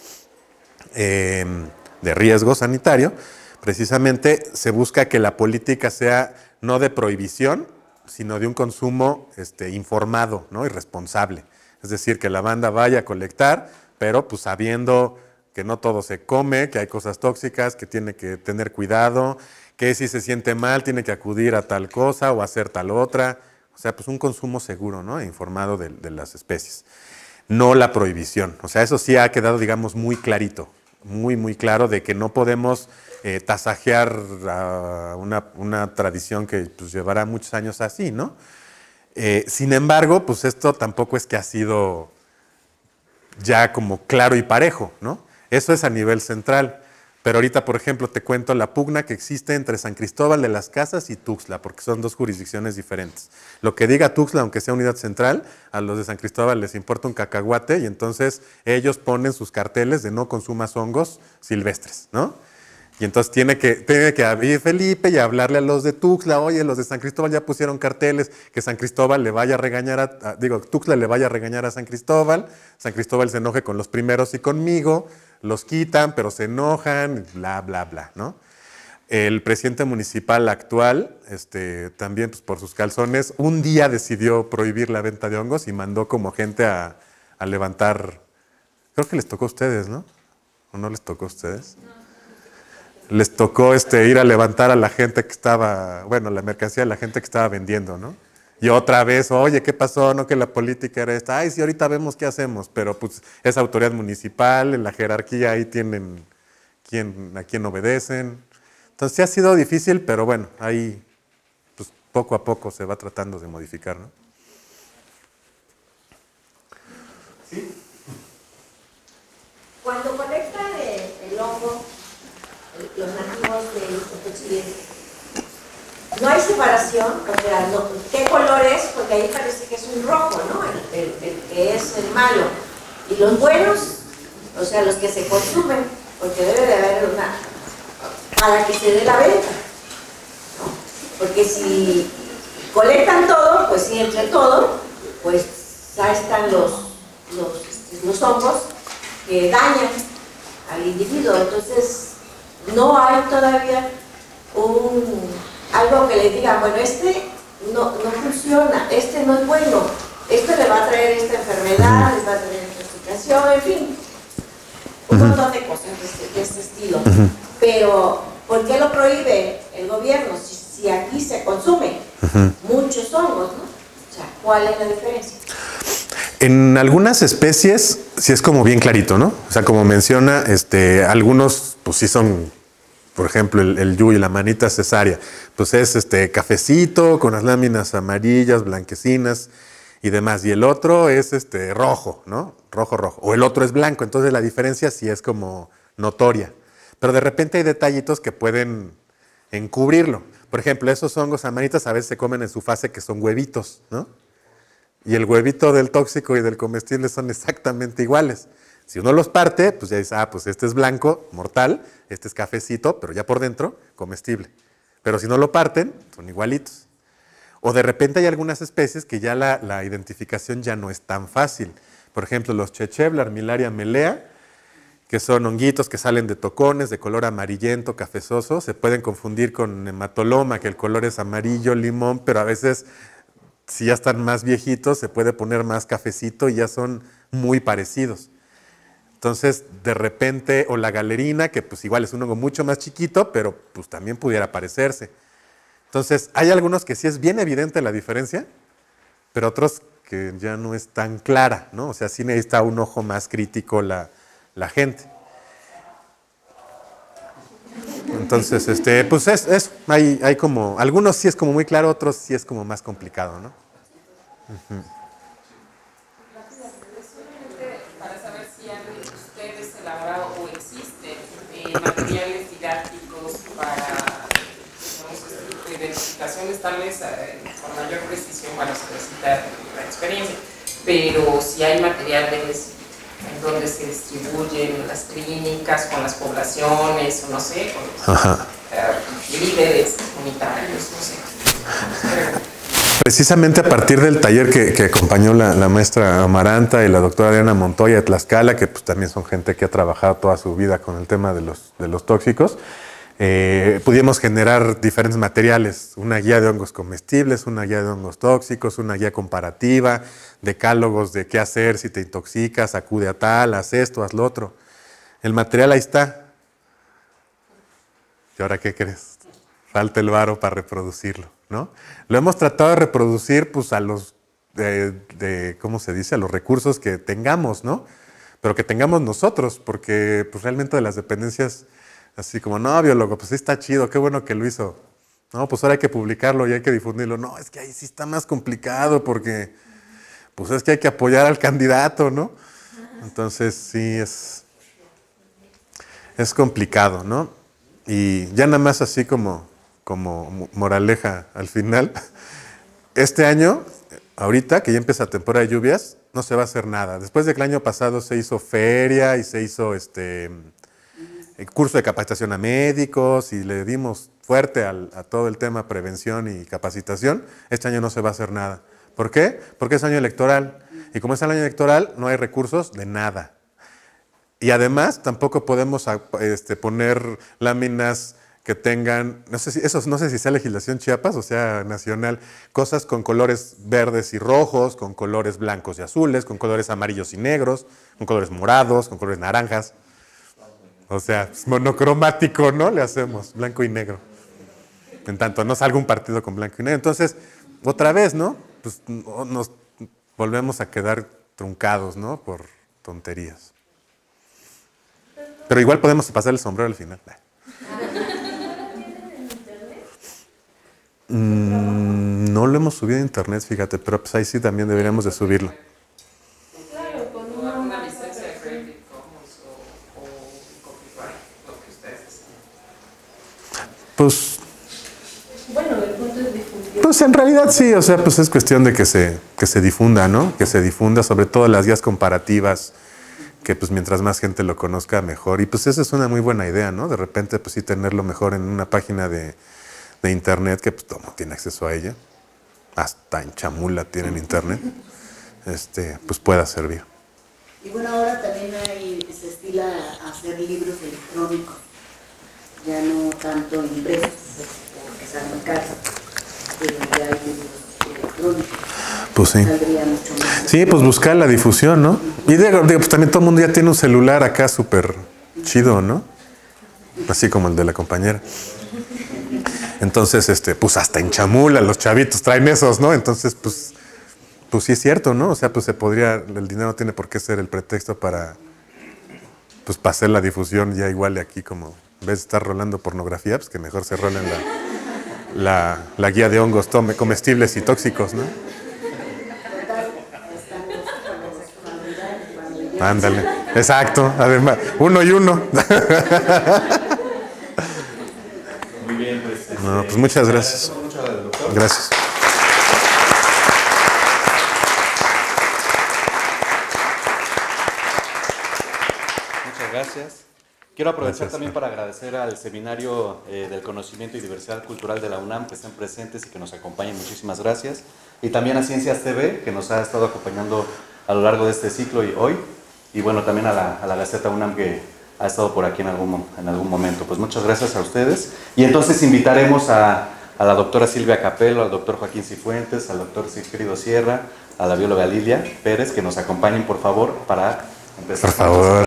de riesgo sanitario, precisamente se busca que la política sea no de prohibición, sino de un consumo informado, ¿no? Y responsable. Es decir, que la banda vaya a colectar, pero pues sabiendo que no todo se come, que hay cosas tóxicas, que tiene que tener cuidado, que si se siente mal tiene que acudir a tal cosa o hacer tal otra. O sea, pues un consumo seguro, ¿no? E informado de las especies. No la prohibición. O sea, eso sí ha quedado, digamos, muy clarito, muy claro de que no podemos tasajear a una tradición que pues, llevará muchos años así, ¿no? Sin embargo, pues esto tampoco es que ha sido ya como claro y parejo, ¿no? Eso es a nivel central. Pero ahorita, por ejemplo, te cuento la pugna que existe entre San Cristóbal de las Casas y Tuxtla, porque son dos jurisdicciones diferentes. Lo que diga Tuxtla, aunque sea unidad central, a los de San Cristóbal les importa un cacahuate y entonces ellos ponen sus carteles de no consumas hongos silvestres, ¿no? Y entonces tiene que ir Felipe y hablarle a los de Tuxtla, oye, los de San Cristóbal ya pusieron carteles, que San Cristóbal le vaya a regañar Tuxtla le vaya a regañar a San Cristóbal se enoje con los primeros y conmigo, los quitan, pero se enojan, bla, bla, bla, ¿no? El presidente municipal actual, también pues, por sus calzones, un día decidió prohibir la venta de hongos y mandó como gente a levantar, creo que les tocó a ustedes, ¿no? ¿O no les tocó a ustedes? Les tocó ir a levantar a la gente que estaba, bueno, la mercancía de la gente que estaba vendiendo, ¿no? Y otra vez, oye, ¿qué pasó? No, que la política era esta. Ay, sí, ahorita vemos qué hacemos, pero pues es autoridad municipal, en la jerarquía ahí tienen a quién obedecen. Entonces sí ha sido difícil, pero bueno, ahí pues poco a poco se va tratando de modificar, ¿no? Sí. Cuando colectan el hongo, los nativos de Chile, no hay separación, o sea, ¿qué color es? Porque ahí parece que es un rojo, ¿no? El que es el malo. Y los buenos, o sea, los que se consumen, porque debe de haber una, para que se dé la venta, ¿no? Porque si colectan todo, pues sí, entre todo, pues ahí están los hongos que dañan al individuo. Entonces, no hay todavía algo que le diga, bueno, no funciona, no es bueno, le va a traer esta enfermedad, les va a traer intoxicación, en fin, un montón de cosas de este estilo. Pero, ¿por qué lo prohíbe el gobierno si aquí se consume muchos hongos, ¿no? O sea, ¿cuál es la diferencia? En algunas especies sí es como bien clarito, ¿no? O sea, como menciona, algunos pues sí son, por ejemplo, el yuyo, la manita cesárea, pues es cafecito con las láminas amarillas, blanquecinas y demás. Y el otro es rojo, ¿no? Rojo. O el otro es blanco, entonces la diferencia sí es como notoria. Pero de repente hay detallitos que pueden encubrirlo. Por ejemplo, esos hongos amanitas a veces se comen en su fase que son huevitos, ¿no? Y el huevito del tóxico y del comestible son exactamente iguales. Si uno los parte, pues ya dice, pues este es blanco, mortal, este es cafecito, pero ya por dentro, comestible. Pero si no lo parten, son igualitos. O de repente hay algunas especies que ya la identificación ya no es tan fácil. Por ejemplo, los chechev, la Armillaria melea, que son honguitos que salen de tocones de color amarillento, cafezoso, se pueden confundir con hematoloma, que el color es amarillo, limón, pero a veces, si ya están más viejitos, se puede poner más cafecito y ya son muy parecidos. Entonces, de repente, o la galerina, que pues igual es un hongo mucho más chiquito, pero pues también pudiera parecerse. Entonces, hay algunos que sí es bien evidente la diferencia, pero otros que ya no es tan clara, ¿no? O sea, sí necesita un ojo más crítico la gente. Entonces, pues hay como, algunos sí es como muy claro, otros sí es como más complicado, ¿no? Solamente para saber si han ustedes elaborado o existen materiales didácticos para, digamos, este tipo de identificaciones, tal vez con mayor precisión, bueno, se necesita la experiencia, pero si hay materiales en donde se distribuyen las clínicas con las poblaciones, o no sé, con los líderes comunitarios, no sé. Precisamente a partir del taller que acompañó la maestra Amaranta y la doctora Adriana Montoya de Tlaxcala, que pues también son gente que ha trabajado toda su vida con el tema de los tóxicos, pudimos generar diferentes materiales, una guía de hongos comestibles, una guía de hongos tóxicos, una guía comparativa, decálogos de qué hacer si te intoxicas, acude a tal, haz esto, haz lo otro. El material ahí está. ¿Y ahora qué crees? Falta el varo para reproducirlo, ¿no? Lo hemos tratado de reproducir pues a los, ¿cómo se dice? A los recursos que tengamos, ¿no? Pero que tengamos nosotros, porque pues realmente de las dependencias, así como, no, biólogo, pues sí está chido, qué bueno que lo hizo. No, pues ahora hay que publicarlo y hay que difundirlo. No, es que ahí sí está más complicado porque, pues es que hay que apoyar al candidato, ¿no? Entonces sí es complicado, ¿no? Y ya nada más así como moraleja al final, este año, ahorita que ya empieza la temporada de lluvias, no se va a hacer nada. Después de que el año pasado se hizo feria y se hizo curso de capacitación a médicos y le dimos fuerte a todo el tema prevención y capacitación, este año no se va a hacer nada. ¿Por qué? Porque es año electoral. Y como es el año electoral, no hay recursos de nada. Y además, tampoco podemos poner láminas que tengan, no sé si sea legislación Chiapas o sea nacional, cosas con colores verdes y rojos, con colores blancos y azules, con colores amarillos y negros, con colores morados, con colores naranjas. O sea, es monocromático, ¿no? Le hacemos blanco y negro. En tanto no salga un partido con blanco y negro. Entonces, otra vez, ¿no? Pues nos volvemos a quedar truncados, ¿no? Por tonterías. Pero igual podemos pasar el sombrero al final. No lo hemos subido a internet, fíjate, pero pues ahí sí también deberíamos de subirlo. Claro, con Una licencia de Creative Commons o copyright, lo que ustedes deciden. Pues, bueno, el punto es difundir. pues en realidad sí, o sea, pues es cuestión de que se difunda, ¿no? Que se difunda sobre todo las guías comparativas, que pues mientras más gente lo conozca mejor. Y pues esa es una muy buena idea, ¿no? De repente pues sí tenerlo mejor en una página de internet que pues todo mundo tiene acceso a ella. Hasta en Chamula tienen internet. Pues pueda servir. Y bueno, ahora también se estila a hacer libros electrónicos, ya no tanto impresos, porque salen muy caros, pero ya hay libros electrónicos. Pues sí. Saldría mucho más. Sí, pues buscar la difusión, ¿no? Y digo, pues también todo el mundo ya tiene un celular acá súper chido, ¿no? Así como el de la compañera. Entonces, pues hasta en Chamula los chavitos traen esos, ¿no? Entonces, pues sí es cierto, ¿no? O sea, pues el dinero no tiene por qué ser el pretexto para hacer la difusión ya igual de aquí, como en vez de estar rolando pornografía, pues que mejor se rolen la guía de hongos comestibles y tóxicos, ¿no? Ándale, exacto, además, uno y uno. Muy bien, pues. No, pues muchas gracias. Mucho al doctor. Gracias. Muchas gracias. Quiero aprovechar Gracias. también para agradecer al Seminario del Conocimiento y Diversidad Cultural de la UNAM que están presentes y que nos acompañan. Muchísimas gracias. Y también a Ciencias TV, que nos ha estado acompañando a lo largo de este ciclo y hoy. Y bueno, también a la Gaceta UNAM que ha estado por aquí en algún momento. Pues muchas gracias a ustedes. Y entonces invitaremos a la doctora Silvia Capello, al doctor Joaquín Cifuentes, al doctor Sigfrido Sierra, a la bióloga Lilia Pérez, que nos acompañen por favor para empezar. Por favor.